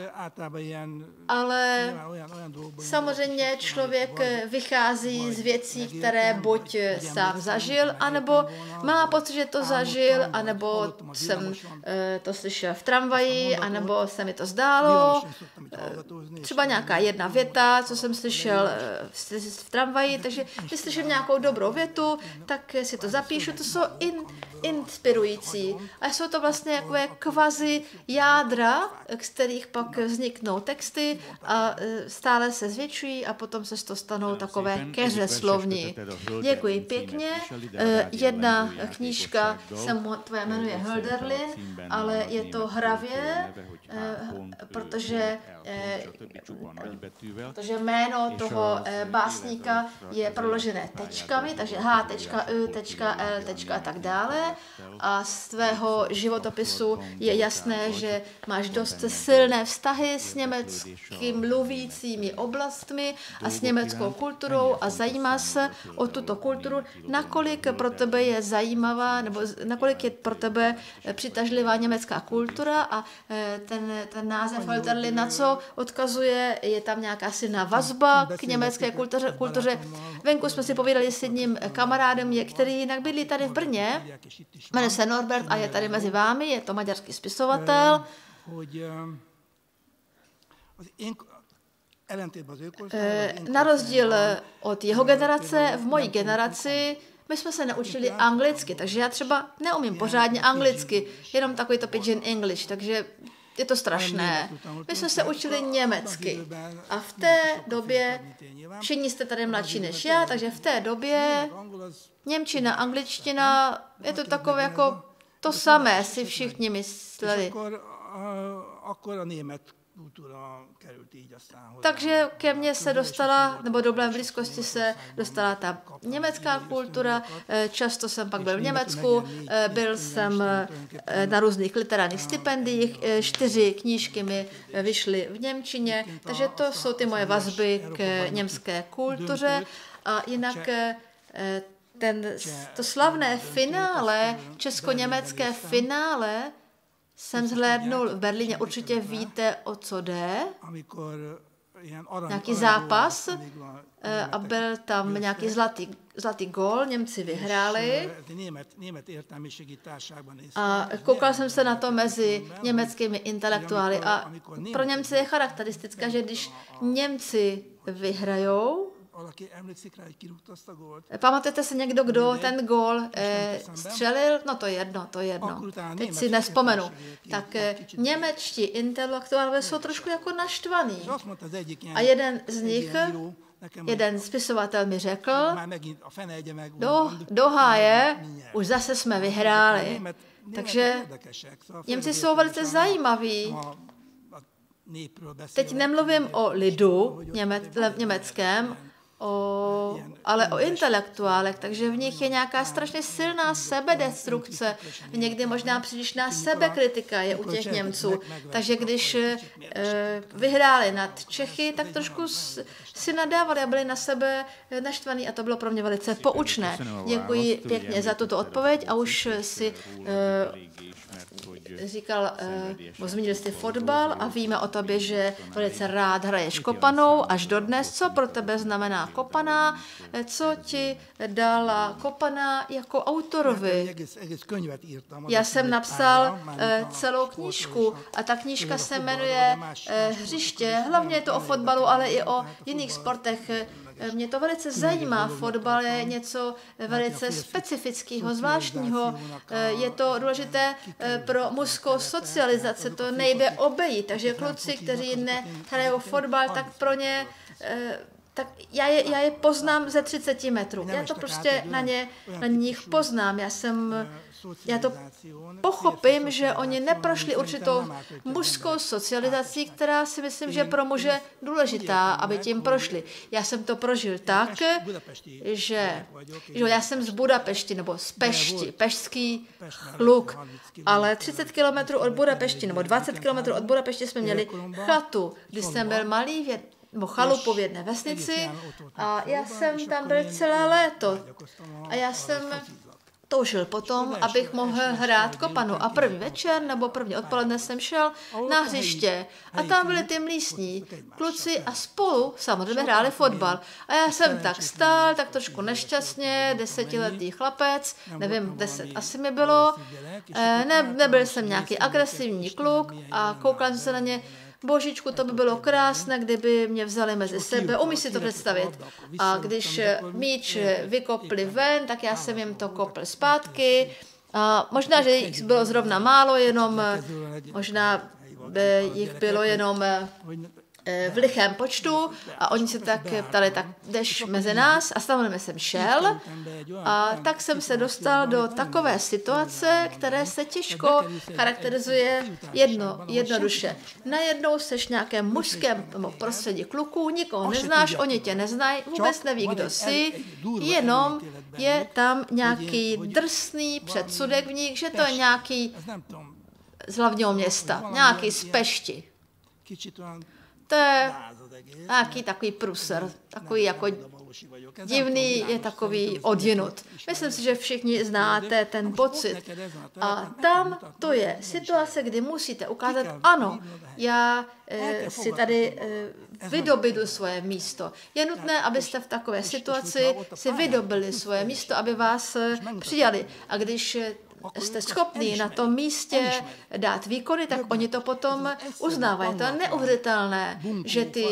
Ale samozřejmě člověk vychází z věcí, které buď sám zažil, anebo má pocit, že to zažil, anebo jsem to slyšel v tramvaji, anebo se mi to zdálo. Třeba nějaká jedna věta, co jsem slyšel v tramvaji, takže když slyším nějakou dobrou větu, tak si to zapíšu, to jsou inspirující. A jsou to vlastně takové kvazi jádra, z kterých pak vzniknou texty a stále se zvětšují a potom se to stanou takové keře slovní. Děkuji pěkně. Jedna knížka se jmenuje Hölderlin, ale je to hravě, protože jméno toho básníka je proložené tečkami, takže H.Ö.L. a tak dále. A z tvého životopisu je jasné, že máš dost silné vztahy s německým mluvícími oblastmi a s německou kulturou a zajímá se o tuto kulturu, nakolik pro tebe je zajímavá, nebo nakolik je pro tebe přitažlivá německá kultura a ten název Hölderlin na co odkazuje, je tam nějaká silná vazba k německé kultuře. Venku jsme si povídali s jedním kamarádem, který jinak bydlí tady v Brně, jmenuje se Norbert a je tady mezi vámi, je to maďarský spisovatel. Na rozdíl od jeho generace, v mojí generaci, my jsme se neučili anglicky, takže já třeba neumím pořádně anglicky, jenom takový to pidgin English, takže je to strašné. My jsme se učili německy a v té době, všichni jste tady mladší než já, takže v té době němčina, angličtina, je to takové jako to samé, si všichni mysleli. Takže ke mně se dostala, nebo do mé blízkosti se dostala ta německá kultura. Často jsem pak byl v Německu, byl jsem na různých literárních stipendiích, 4 knížky mi vyšly v němčině, takže to jsou ty moje vazby k německé kultuře. A jinak to slavné finále, česko-německé finále, jsem zhlédnul v Berlíně, určitě víte, o co jde. Nějaký zápas a byl tam nějaký zlatý gól, Němci vyhráli. A koukal jsem se na to mezi německými intelektuály a pro Němce je charakteristické, že když Němci vyhrajou, pamatujete si někdo, kdo ten gól střelil? No to je jedno. Teď si nespomenu. Tak němečtí intelektuálové jsou trošku jako naštvaný. A jeden z nich, jeden spisovatel mi řekl, do háje, už zase jsme vyhráli. Takže Němci jsou velice zajímaví. Teď nemluvím o lidu německém, ale o intelektuálech, takže v nich je nějaká strašně silná sebedestrukce, někdy možná přílišná sebekritika je u těch Němců. Takže když vyhráli nad Čechy, tak trošku si nadávali a byli na sebe naštvaní a to bylo pro mě velice poučné. Děkuji pěkně za tuto odpověď a už si říkal, zmínil jsi fotbal a víme o tobě, že velice rád hraješ kopanou až dodnes. Co pro tebe znamená kopaná? Co ti dala kopaná jako autorovi? Já jsem napsal celou knížku a ta knížka se jmenuje Hřiště. Hlavně je to o fotbalu, ale i o jiných sportech. mě to velice zajímá. Fotbal je něco velice specifického, zvláštního. Je to důležité pro mužskou socializaci, to nejde obejít. Takže kluci, kteří nehrajou fotbal, tak pro ně tak já je poznám ze 30 metrů. Já to prostě na nich poznám. Já to pochopím, že oni neprošli určitou mužskou socializací, která si myslím, že pro muže důležitá, aby tím prošli. Já jsem to prožil tak, že já jsem z Budapešti, nebo z Pešti, peštský kluk, ale 30 kilometrů od Budapešti, nebo 20 kilometrů od Budapešti jsme měli chatu, když jsem byl malý, nebo chalupu v jedné vesnici a já jsem tam byl celé léto. A já jsem toužil potom, abych mohl hrát kopanu. A první večer nebo první odpoledne jsem šel na hřiště a tam byli ty místní kluci a spolu samozřejmě hráli fotbal. A já jsem tak stál, tak trošku nešťastně, 10letý chlapec, nevím, 10 asi mi bylo, nebyl jsem nějaký agresivní kluk a koukal jsem se na ně. Božičku, to by bylo krásné, kdyby mě vzali mezi sebe. Umíš si to představit? A když míč vykopli ven, tak já jsem jim to kopl zpátky. A možná, že jich bylo zrovna málo, možná jich bylo jenom v lichém počtu a oni se tak ptali, tak jdeš mezi nás a samozřejmě jsem šel a tak jsem se dostal do takové situace, které se těžko charakterizuje jednoduše. Najednou seš v nějakém mužském prostředí kluků, nikoho neznáš, oni tě neznají, vůbec neví, kdo jsi, jenom je tam nějaký drsný předsudek v nich, že to je nějaký z hlavního města, nějaký z Pešti. To je nějaký takový průser, takový jako divný, je takový odjinut. Myslím si, že všichni znáte ten pocit. A tam to je situace, kdy musíte ukázat, ano, já si tady vydobydu svoje místo. Je nutné, abyste v takové situaci si vydobili svoje místo, aby vás přijali. A když jste schopný na tom místě dát výkony, tak oni to potom uznávají. To je neuvěřitelné, že ty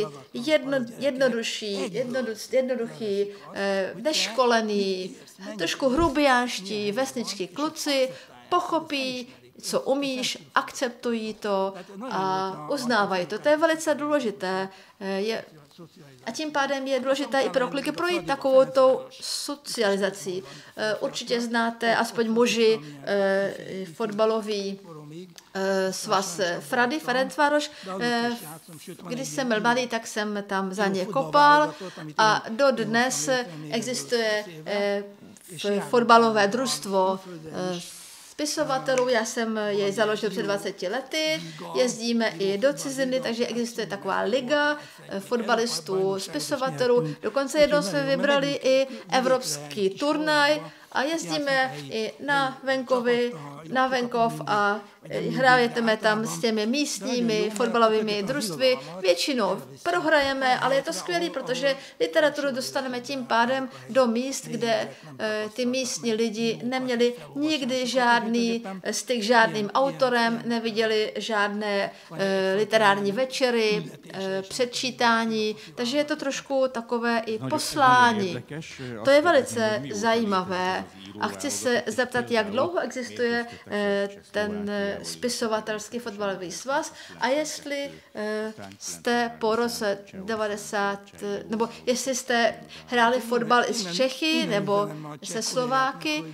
jednoduchý, neškolený, trošku hrubiánští vesničtí kluci pochopí, co umíš, akceptují to a uznávají to. To je velice důležité. A tím pádem je důležité i pro kliky projít takovou tou socializací. Určitě znáte, aspoň muži, fotbalový svaz Frady, Ferencváros. Když jsem byl mladý, tak jsem tam za ně kopal a dodnes existuje fotbalové družstvo spisovatelů, já jsem jej založil před 20 lety, jezdíme i do ciziny, takže existuje taková liga fotbalistů, spisovatelů, dokonce jednou jsme vybrali i evropský turnaj a jezdíme i na venkov a hrajeme tam s těmi místními fotbalovými družstvy. Většinou prohrajeme, ale je to skvělé, protože literaturu dostaneme tím pádem do míst, kde ty místní lidi neměli nikdy žádný styk s žádným autorem, neviděli žádné literární večery, předčítání, takže je to trošku takové i poslání. To je velice zajímavé. A chci se zeptat, jak dlouho existuje ten spisovatelský fotbalový svaz a jestli jste po roce 90, nebo jestli jste hráli fotbal i s Čechy nebo se Slováky.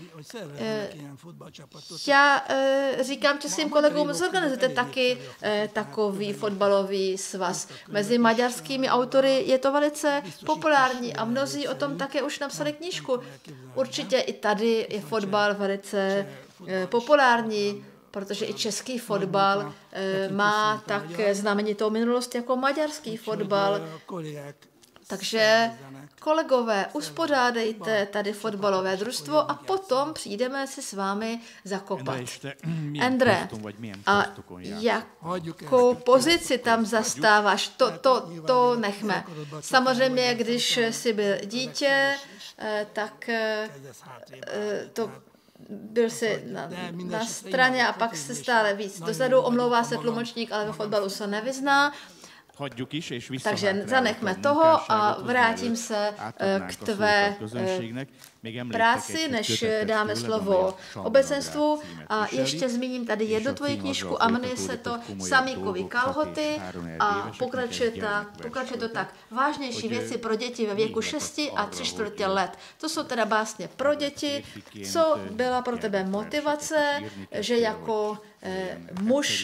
Já říkám českým kolegům, zorganizujte taky takový fotbalový svaz. Mezi maďarskými autory je to velice populární a mnozí o tom také už napsali knížku. Určitě i tady je fotbal velice populární, protože i český fotbal má tak znamenitou minulost jako maďarský fotbal. Takže kolegové, uspořádejte tady fotbalové družstvo a potom přijdeme se s vámi zakopat. Endre, a jakou pozici tam zastáváš, to nechme. Samozřejmě, když jsi byl dítě, tak to byl si na straně a pak se stále víc dozadu. Omlouvá se tlumočník, ale ve fotbalu se nevyzná. Takže zanechme toho a vrátím se k tvé práci, než dáme slovo obecenstvu. A ještě zmíním tady jednu tvoji knížku a jmenuje se to Samíkovy kalhoty a pokračuje to tak. Vážnější věci pro děti ve věku 6 a 3/4 let. To jsou teda básně pro děti. Co byla pro tebe motivace, že jako muž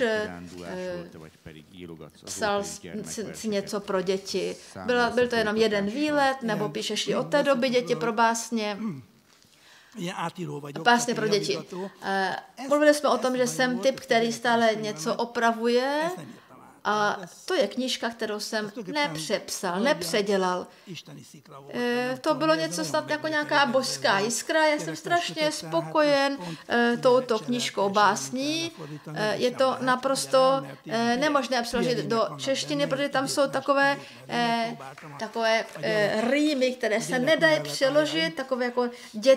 psal si něco pro děti? Byl to jenom jeden výlet, nebo píšeš i od té doby děti pro básně? Básně pro děti. Mluvili jsme o tom, že jsem typ, který stále něco opravuje. A to je knížka, kterou jsem nepřepsal, nepředělal. To bylo něco snad jako nějaká božská jiskra. Já jsem strašně spokojen touto knížkou básní. Je to naprosto nemožné přeložit do češtiny, protože tam jsou takové rýmy, které se nedají přeložit, takové jako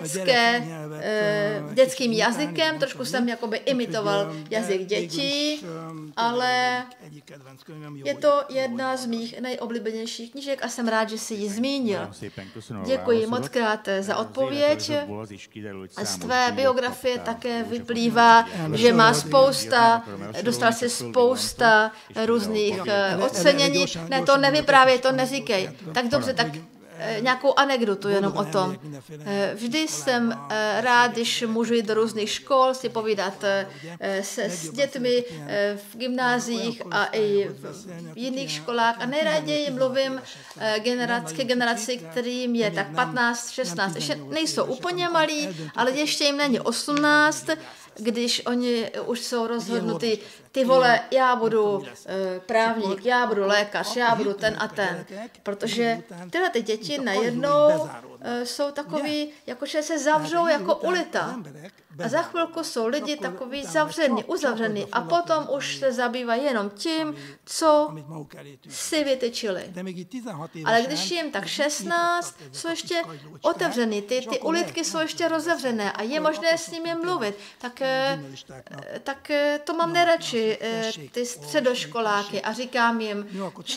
dětským jazykem. Trošku jsem jakoby imitoval jazyk dětí, ale je to jedna z mých nejoblíbenějších knížek a jsem rád, že jsi ji zmínil. Děkuji moc krát za odpověď. Z tvé biografie také vyplývá, že má dostal si spousta různých ocenění. Ne, to nevyprávěj, to neříkej. Tak dobře, tak nějakou anekdotu jenom o tom. Vždy jsem rád, když můžu jít do různých škol, si povídat s dětmi v gymnáziích a i v jiných školách a nejraději mluvím ke generaci, kterým je tak 15, 16, ještě nejsou úplně malí, ale ještě jim není 18, když oni už jsou rozhodnutí, ty vole, já budu právník, já budu lékař, já budu ten a ten. Protože tyhle ty děti najednou jsou takový, jakože se zavřou jako ulita. A za chvilku jsou lidi takový zavření, uzavření a potom už se zabývají jenom tím, co si vytyčili. Ale když jim tak 16, jsou ještě otevřený, ty ulitky jsou ještě rozevřené a je možné s nimi mluvit. Tak to mám nejradši, ty středoškoláky a říkám jim,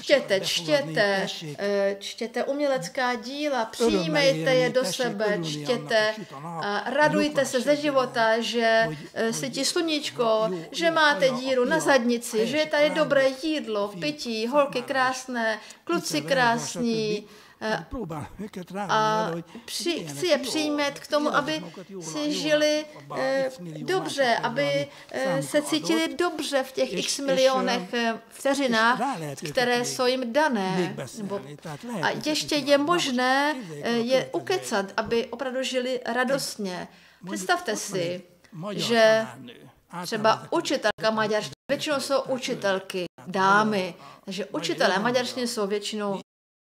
čtěte umělecká díla, přijímejte je do sebe, čtěte a radujte se ze života, že svítí sluníčko, že máte díru na zadnici, že je tady dobré jídlo v pití, holky krásné, kluci krásní. A chci je přijmout k tomu, aby si žili dobře, aby se cítili dobře v těch x milionech vteřinách, které jsou jim dané. A ještě je možné je ukecat, aby opravdu žili radostně. Představte si, že třeba učitelka maďarštiny, většinou jsou učitelky, dámy, takže učitelé maďarštiny jsou většinou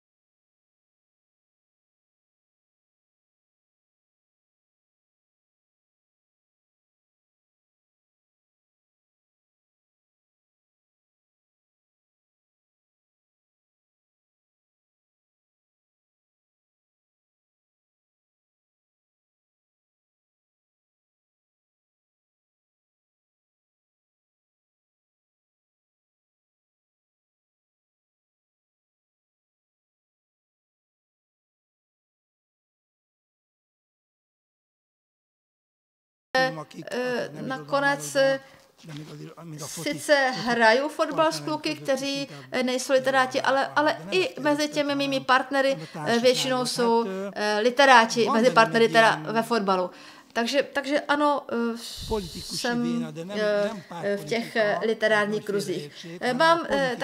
nakonec sice hraju fotbal s kluky, kteří nejsou literáti, ale i mezi těmi mými partnery většinou jsou literáti, mezi partnery teda ve fotbalu. Takže ano, jsem v těch literárních kruzích. Mám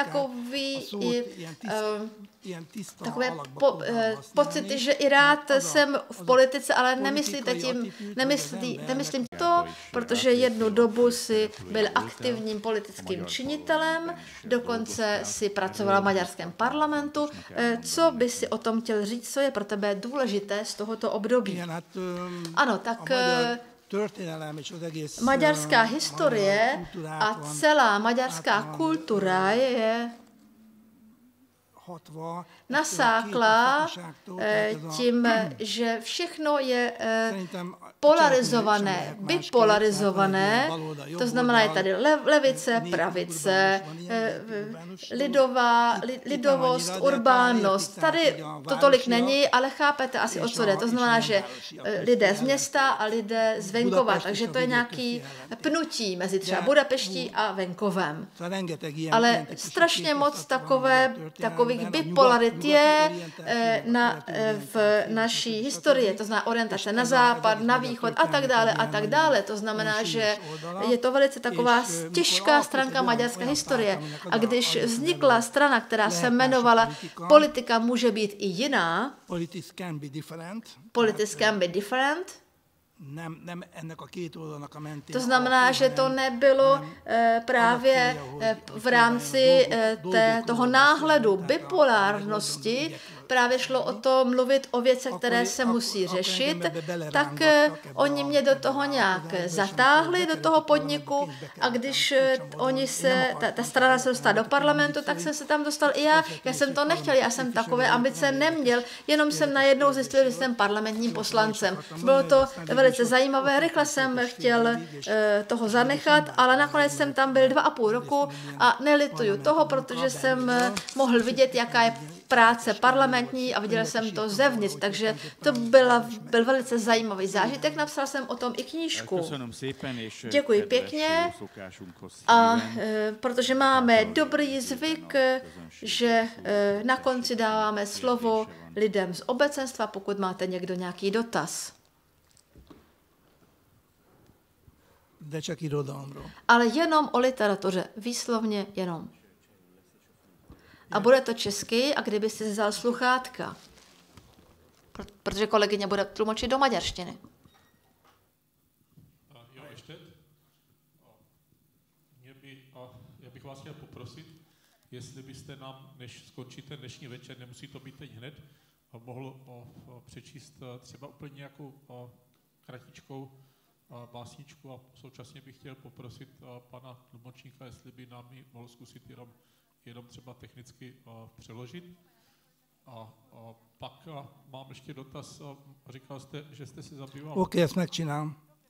takové pocity, že i rád jsem v politice, ale nemyslím to, protože jednu dobu si byl aktivním politickým činitelem, dokonce si pracovala v maďarském parlamentu. Co by si o tom chtěl říct, co je pro tebe důležité z tohoto období? Ano, tak maďarská historie a celá maďarská kultura je nasáklá tím, že všechno je polarizované, bipolarizované, to znamená, je tady levice, pravice, lidovost, urbánnost. Tady to tolik není, ale chápete asi, o co jde. To znamená, že lidé z města a lidé z venkova, takže to je nějaký pnutí mezi třeba Budapeští a venkovem. Ale strašně moc takových bipolarit je v naší historii, to znamená orientace na západ, na východ a tak dále. To znamená, že je to velice taková těžká stránka maďarské historie. A když vznikla strana, která se jmenovala Politika může být i jiná, Politics can be different, to znamená, že to nebylo právě v rámci toho náhledu bipolárnosti, právě šlo o to mluvit o věcech, které se musí řešit, tak oni mě do toho nějak zatáhli, do toho podniku, a když ta strana se dostala do parlamentu, tak jsem se tam dostal i já. Já jsem to nechtěl, já jsem takové ambice neměl, jenom jsem najednou zjistil, že jsem parlamentním poslancem. Bylo to velice zajímavé, rychle jsem chtěl toho zanechat, ale nakonec jsem tam byl 2,5 roku a nelituju toho, protože jsem mohl vidět, jaká je práce parlamentní a viděl jsem to zevnitř, takže to byl velice zajímavý zážitek. Napsal jsem o tom i knížku. Děkuji pěkně. A protože máme dobrý zvyk, že na konci dáváme slovo lidem z obecenstva, pokud máte někdo nějaký dotaz. Ale jenom o literatuře, výslovně jenom. A bude to česky, a kdybyste si vzal sluchátka, protože kolegyně bude tlumočit do maďarštiny. Jo, ještě. Já bych vás chtěl poprosit, jestli byste nám, než skončíte dnešní večer, nemusí to být teď hned, mohl přečíst třeba úplně nějakou kratičkou básničku, a současně bych chtěl poprosit pana tlumočníka, jestli by nám ji mohl zkusit jenom třeba technicky přeložit. A pak mám ještě dotaz. Říkal jste, že jste se zabýval... Oké, ezt megcsinálom.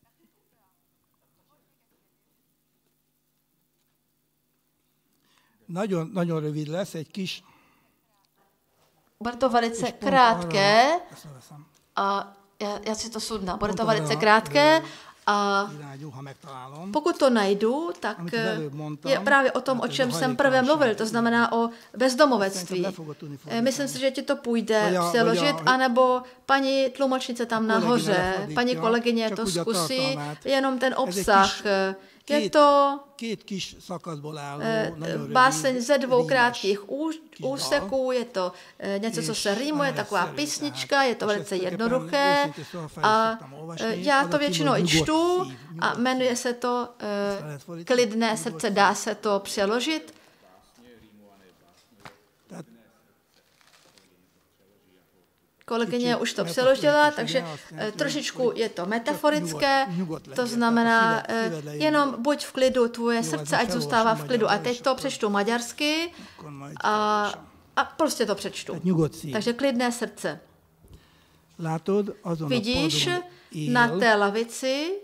Nagyon rövid lesz, egy kis... Bude to velice krátké. A já si to sudna. Bude to velice krátké. A pokud to najdu, tak je právě o tom, o čem jsem prvé mluvil, to znamená o bezdomovectví. Myslím si, že ti to půjde přeložit, anebo paní tlumočnice tam nahoře, paní kolegyně to zkusí, jenom ten obsah. Je to báseň ze 2 krátkých úseků, je to něco, co se rýmuje, taková písnička, je to velice jednoduché a já to většinou i čtu a jmenuje se to Klidné srdce, dá se to přeložit. Kolegyně už to přeložila, takže trošičku je to metaforické, to znamená jenom buď v klidu, tvoje srdce, ať zůstává v klidu. A teď to přečtu maďarsky a prostě to přečtu. Takže klidné srdce. Vidíš, na té lavici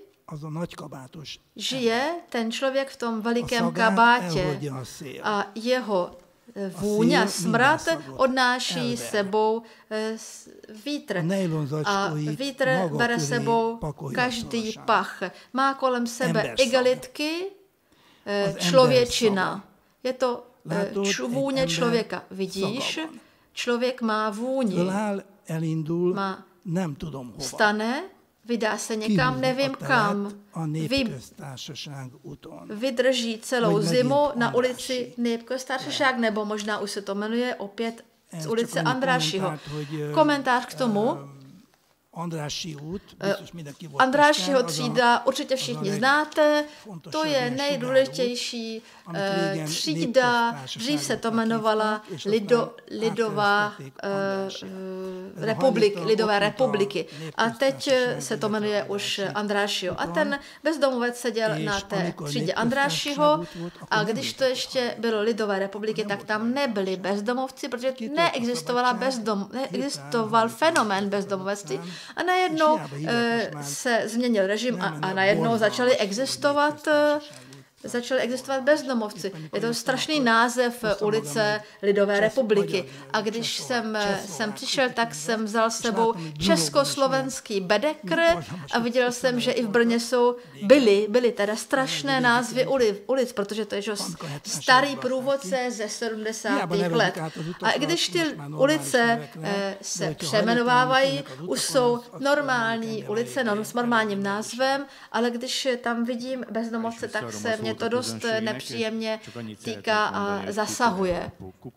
žije ten člověk v tom velikém kabátě a jeho vůně a smrad odnáší sebou vítr. A vítr bere sebou každý pach. Má kolem sebe igelitky, člověčina. Je to vůně člověka. Vidíš? Člověk má vůni. Vstane, vydá se někam, nevím kam. Vydrží celou zimu na ulici Népköztársaság, nebo možná už se to jmenuje opět z ulice Andrášího. Komentář k tomu. Andrássího třída určitě všichni znáte, to je nejdůležitější třída, dřív se to jmenovala Lidové republiky a teď se to jmenuje už Andrássího. A ten bezdomovec seděl na té třídě Andrássího a když to ještě bylo Lidové republiky, tak tam nebyli bezdomovci, protože neexistoval fenomén bezdomovectví. A najednou se změnil režim a najednou začaly existovat bezdomovci. Je to strašný název ulice Lidové republiky. A když jsem přišel, tak jsem vzal s sebou československý bedekr a viděl jsem, že i v Brně byly teda strašné názvy ulic, protože to je starý průvodce ze 70. let. A když ty ulice se přejmenovávají, už jsou normální ulice s normálním názvem, ale když tam vidím bezdomovce, tak se mě to dost nepříjemně týká a zasahuje.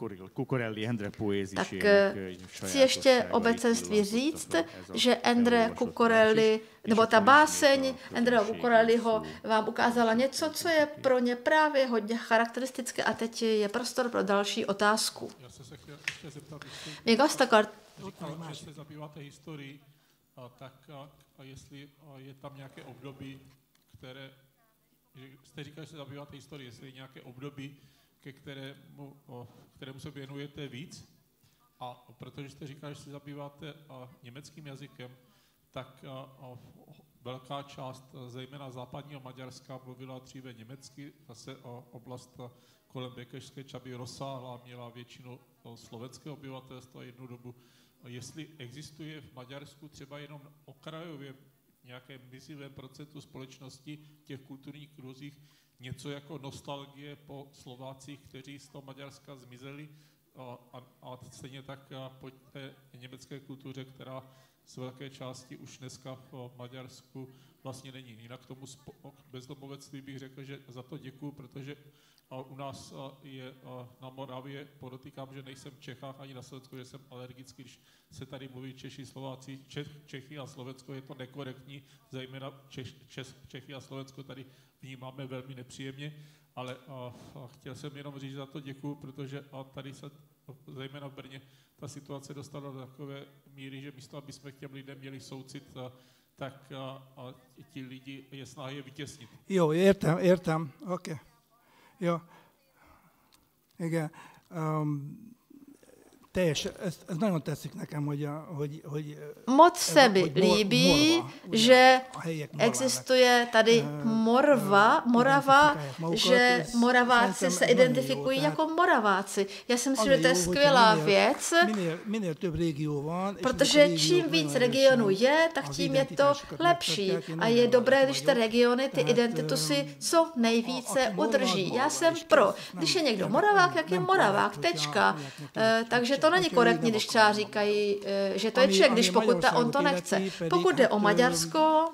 Tak chci ještě obecenství říct, že Endre Cucurelli, nebo ta báseň Endreho Cucurelliho vám ukázala něco, co je pro ně právě hodně charakteristické a teď je prostor pro další otázku. Já jsem se chtěl ještě zeptat, že se zabýváte historií, tak jestli je tam nějaké období, jste říkali, že se zabýváte historií, jestli je nějaké období, kterému se věnujete víc. A protože jste říkali, že se zabýváte německým jazykem, tak velká část, zejména západního Maďarska, mluvila dříve německy, zase oblast kolem Békešské Čaby rozsáhlá, měla většinu slovenského obyvatelstva jednu dobu. Jestli existuje v Maďarsku třeba jenom okrajově nějakém mizivém procentu společnosti, těch kulturních kruzích, něco jako nostalgie po Slovácích, kteří z toho Maďarska zmizeli a stejně tak po té německé kultuře, která z velké části už dneska v Maďarsku vlastně není. Jinak k tomu bezdomovectví bych řekl, že za to děkuju, protože u nás je na Moravě, podotýkám, že nejsem v Čechách ani na Slovensku, že jsem alergický, když se tady mluví Češi, Slováci, Čechy a Slovensko, je to nekorektní, zejména Čechy a Slovensko tady vnímáme velmi nepříjemně, ale chtěl jsem jenom říct, za to děkuju, protože tady se, zejména v Brně, ta situace dostala do takové míry, že místo, aby jsme k těm lidem měli soucit, tak ti lidi je snaha je vytěsnit. Jo, értem, oké. Ja, igen. Ez nagyon tetszik nekem, hogy moc se mi líbí, že existuje tady Morava, že Moraváci se identifikují jako Moraváci. Já si myslím, že to je skvělá věc, protože čím víc regionů je, tak tím je to lepší. A je dobré, když ty regiony, ty identitu si co nejvíce udrží. Já jsem pro. Když je někdo Moravák, jak je Moravák, tečka. Takže to není korektní, když třeba říkají, že to je Čech, když pokud on to nechce. Pokud jde o Maďarsko,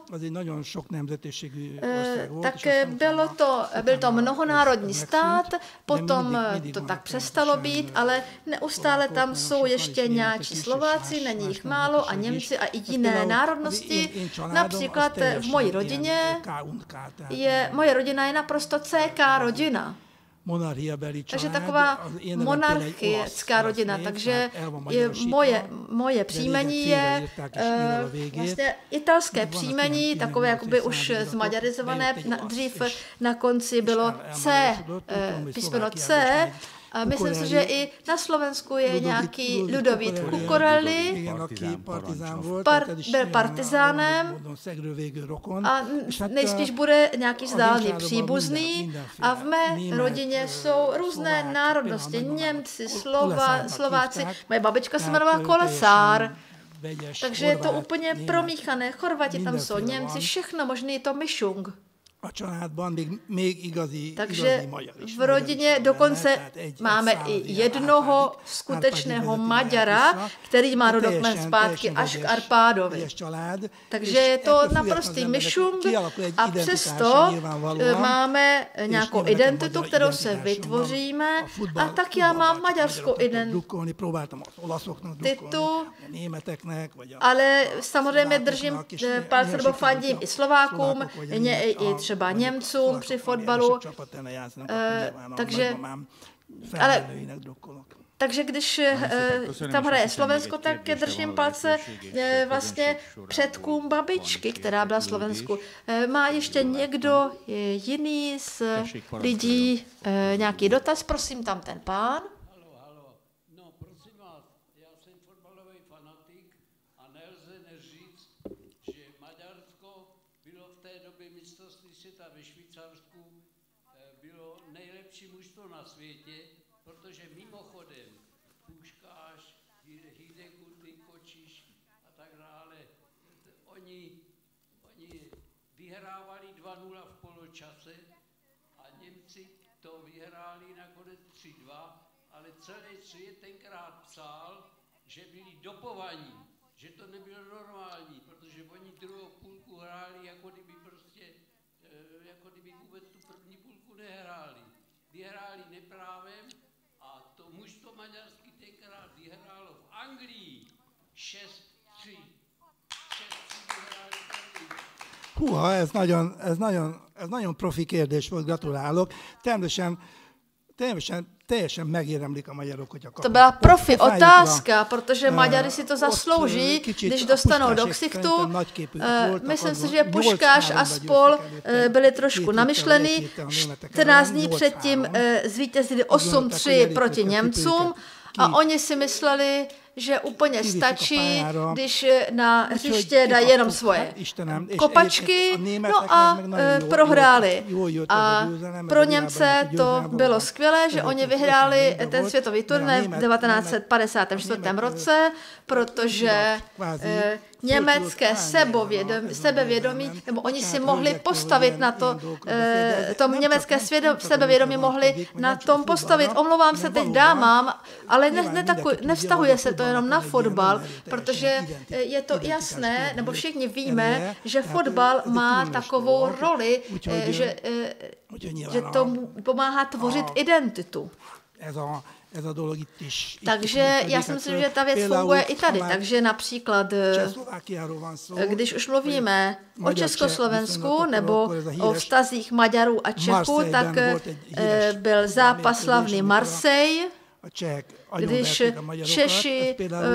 tak byl to mnohonárodní stát, potom to tak přestalo být, ale neustále tam jsou ještě nějací Slováci, není jich málo, a Němci a i jiné národnosti. Například v mojí rodině moje rodina je naprosto CK rodina. Takže taková monarchická rodina, takže moje příjmení je vlastně italské příjmení, takové jakoby už zmaďarizované. Dřív na konci bylo C, písmeno C. A myslím si, že i na Slovensku je nějaký Ludovít Cucurelli, byl partizánem a nejspíš bude nějaký vzdálený příbuzný. A v mé rodině jsou různé národnosti, Němci, Slováci. Moje babička se jmenovala Kolesár. Takže je to úplně promíchané. Chorvati tam jsou, Němci, všechno možný, je to myšung. Takže v rodině dokonce máme i jednoho skutečného Maďara, který má rodokmen zpátky až k Arpádovi. Takže je to naprostý myšung a přesto máme nějakou identitu, kterou se vytvoříme a tak já mám maďarskou identitu, ale samozřejmě držím palce nebo fandím i Slovákům, i třeba Němcům při fotbalu, takže když tam hraje Slovensko, tak držím palce vlastně předkům babičky, která byla v Slovensku. Má ještě někdo jiný z lidí nějaký dotaz? Prosím, tam ten pán. No, prosím vás, já jsem fotbalový fanatik a nelze neříct, že Maďarsko bylo v té době mistrovství světa ve Švýcarsku, bylo nejlepší mužstvo na světě, protože mimochodem Puškáš, Hidegkuti, Kočiš a tak dále, oni vyhrávali 2-0 v poločase a Němci to vyhráli nakonec 3-2, ale celý svět tenkrát psal, že byli dopovaní, že to nebylo normální, protože oni druhou půlku hráli, jako kdyby vůbec tu první půlku nehráli. Vyhráli neprávem a to mužstvo maďarský tenkrát vyhrálo v Anglii 6-3. 6-3 vyhráli v Anglii. Húha, ez nagyon profi kérdés volt, gratulálok. Teljesen megérdemlik a magyarok, hogy a To byla profi otázka, protože Maďari si to zaslouží, když dostanou do ksichtu. Myslím si, že Puškáš a spol byli trošku namyšlený. 14 dní předtím zvítězili 8-3 proti Němcům a oni si mysleli, že úplně stačí, když na hřiště dají jenom svoje kopačky, no a prohráli. A pro Němce to bylo skvělé, že oni vyhráli ten světový turnaj v 1954 roce, protože německé sebevědomí, nebo oni si mohli postavit na to německé sebevědomí mohli na tom postavit. Omlouvám se teď dámám, ale nevztahuje se to jenom na fotbal, protože je to jasné, nebo všichni víme, že fotbal má takovou roli, že to pomáhá tvořit identitu. Takže já si myslím, že ta věc funguje i tady. Takže například, když už mluvíme o Československu nebo o vztazích Maďarů a Čechů, tak byl zápas slavný Marseille, když Češi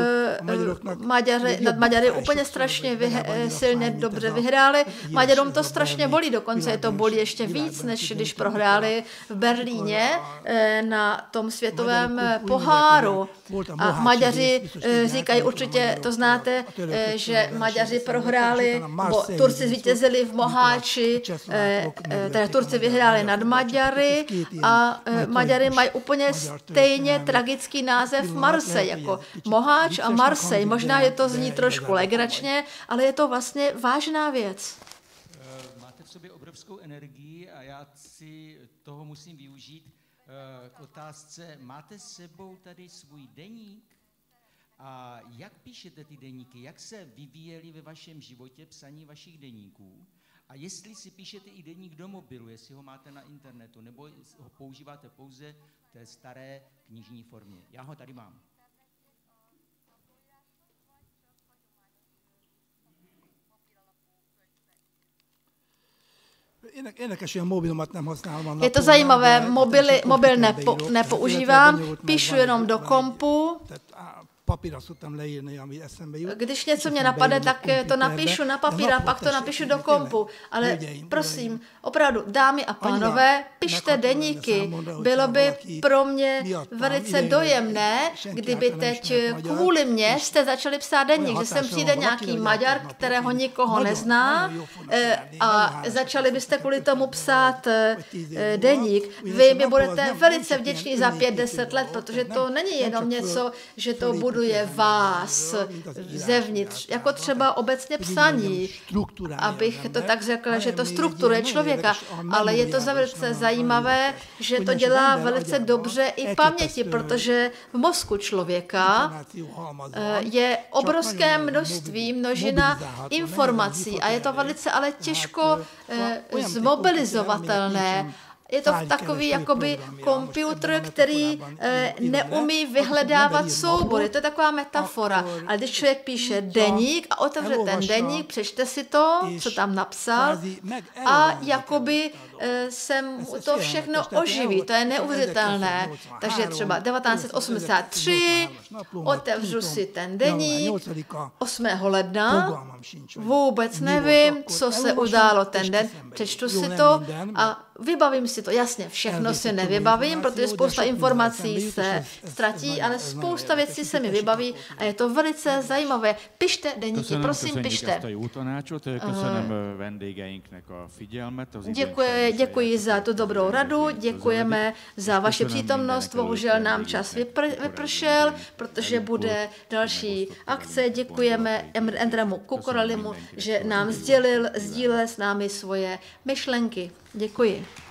nad Maďary úplně strašně silně dobře vyhráli. Maďarům to strašně bolí, dokonce je to bolí ještě víc, než když prohráli v Berlíně na tom světovém poháru. A Maďaři říkají, určitě to znáte, že Maďaři prohráli, Turci zvítězili v Moháči, teda Turci vyhráli nad Maďary a Maďary mají úplně stejně tragický název Marseille, jako Moháč a Marseille. Možná, že to zní trošku legračně, ale je to vlastně vážná věc. Máte v sobě obrovskou energii a já si toho musím využít k otázce. Máte s sebou tady svůj deník? A jak píšete ty deníky? Jak se vyvíjely ve vašem životě psaní vašich deníků? A jestli si píšete i deník do mobilu, jestli ho máte na internetu, nebo ho používáte pouze v té staré knižní formě. Já ho tady mám. Je to zajímavé, mobil nepoužívám, píšu jenom do kompu. Když něco mě napadne, tak to napíšu na papír a pak to napíšu do kompu. Ale prosím, opravdu, dámy a pánové, pište deníky. Bylo by pro mě velice dojemné, kdyby teď kvůli mně jste začali psát deník, že sem přijde nějaký Maďar, kterého nikoho nezná a začali byste kvůli tomu psát deník. Vy mi budete velice vděční za 5-10 let, protože to není jenom něco, že to budu buduje vás zevnitř, jako třeba obecně psaní, abych to tak řekla, že to strukturuje člověka, ale je to velice zajímavé, že to dělá velice dobře i paměti, protože v mozku člověka je obrovské množství, množina informací a je to velice ale těžko zmobilizovatelné. Je to takový jakoby počítač, který neumí vyhledávat soubory. To je taková metafora. Ale když člověk píše deník a otevře ten deník, přečte si to, co tam napsal a jakoby se mu to všechno oživí. To je neuvěřitelné. Takže třeba 1983 otevřu si ten deník 8. ledna. Vůbec nevím, co se událo ten den. Přečtu si to a vybavím si to. Jasně, všechno si nevybavím, protože spousta informací se ztratí, ale spousta věcí se mi vybaví a je to velice zajímavé. Pište deníky, prosím, pište. Děkuji za tu dobrou radu, děkujeme za vaši přítomnost. Bohužel nám čas vypršel, protože bude další akce. Děkujeme Andremu Kukoralimu, že nám sdílel s námi svoje myšlenky. Děkuji.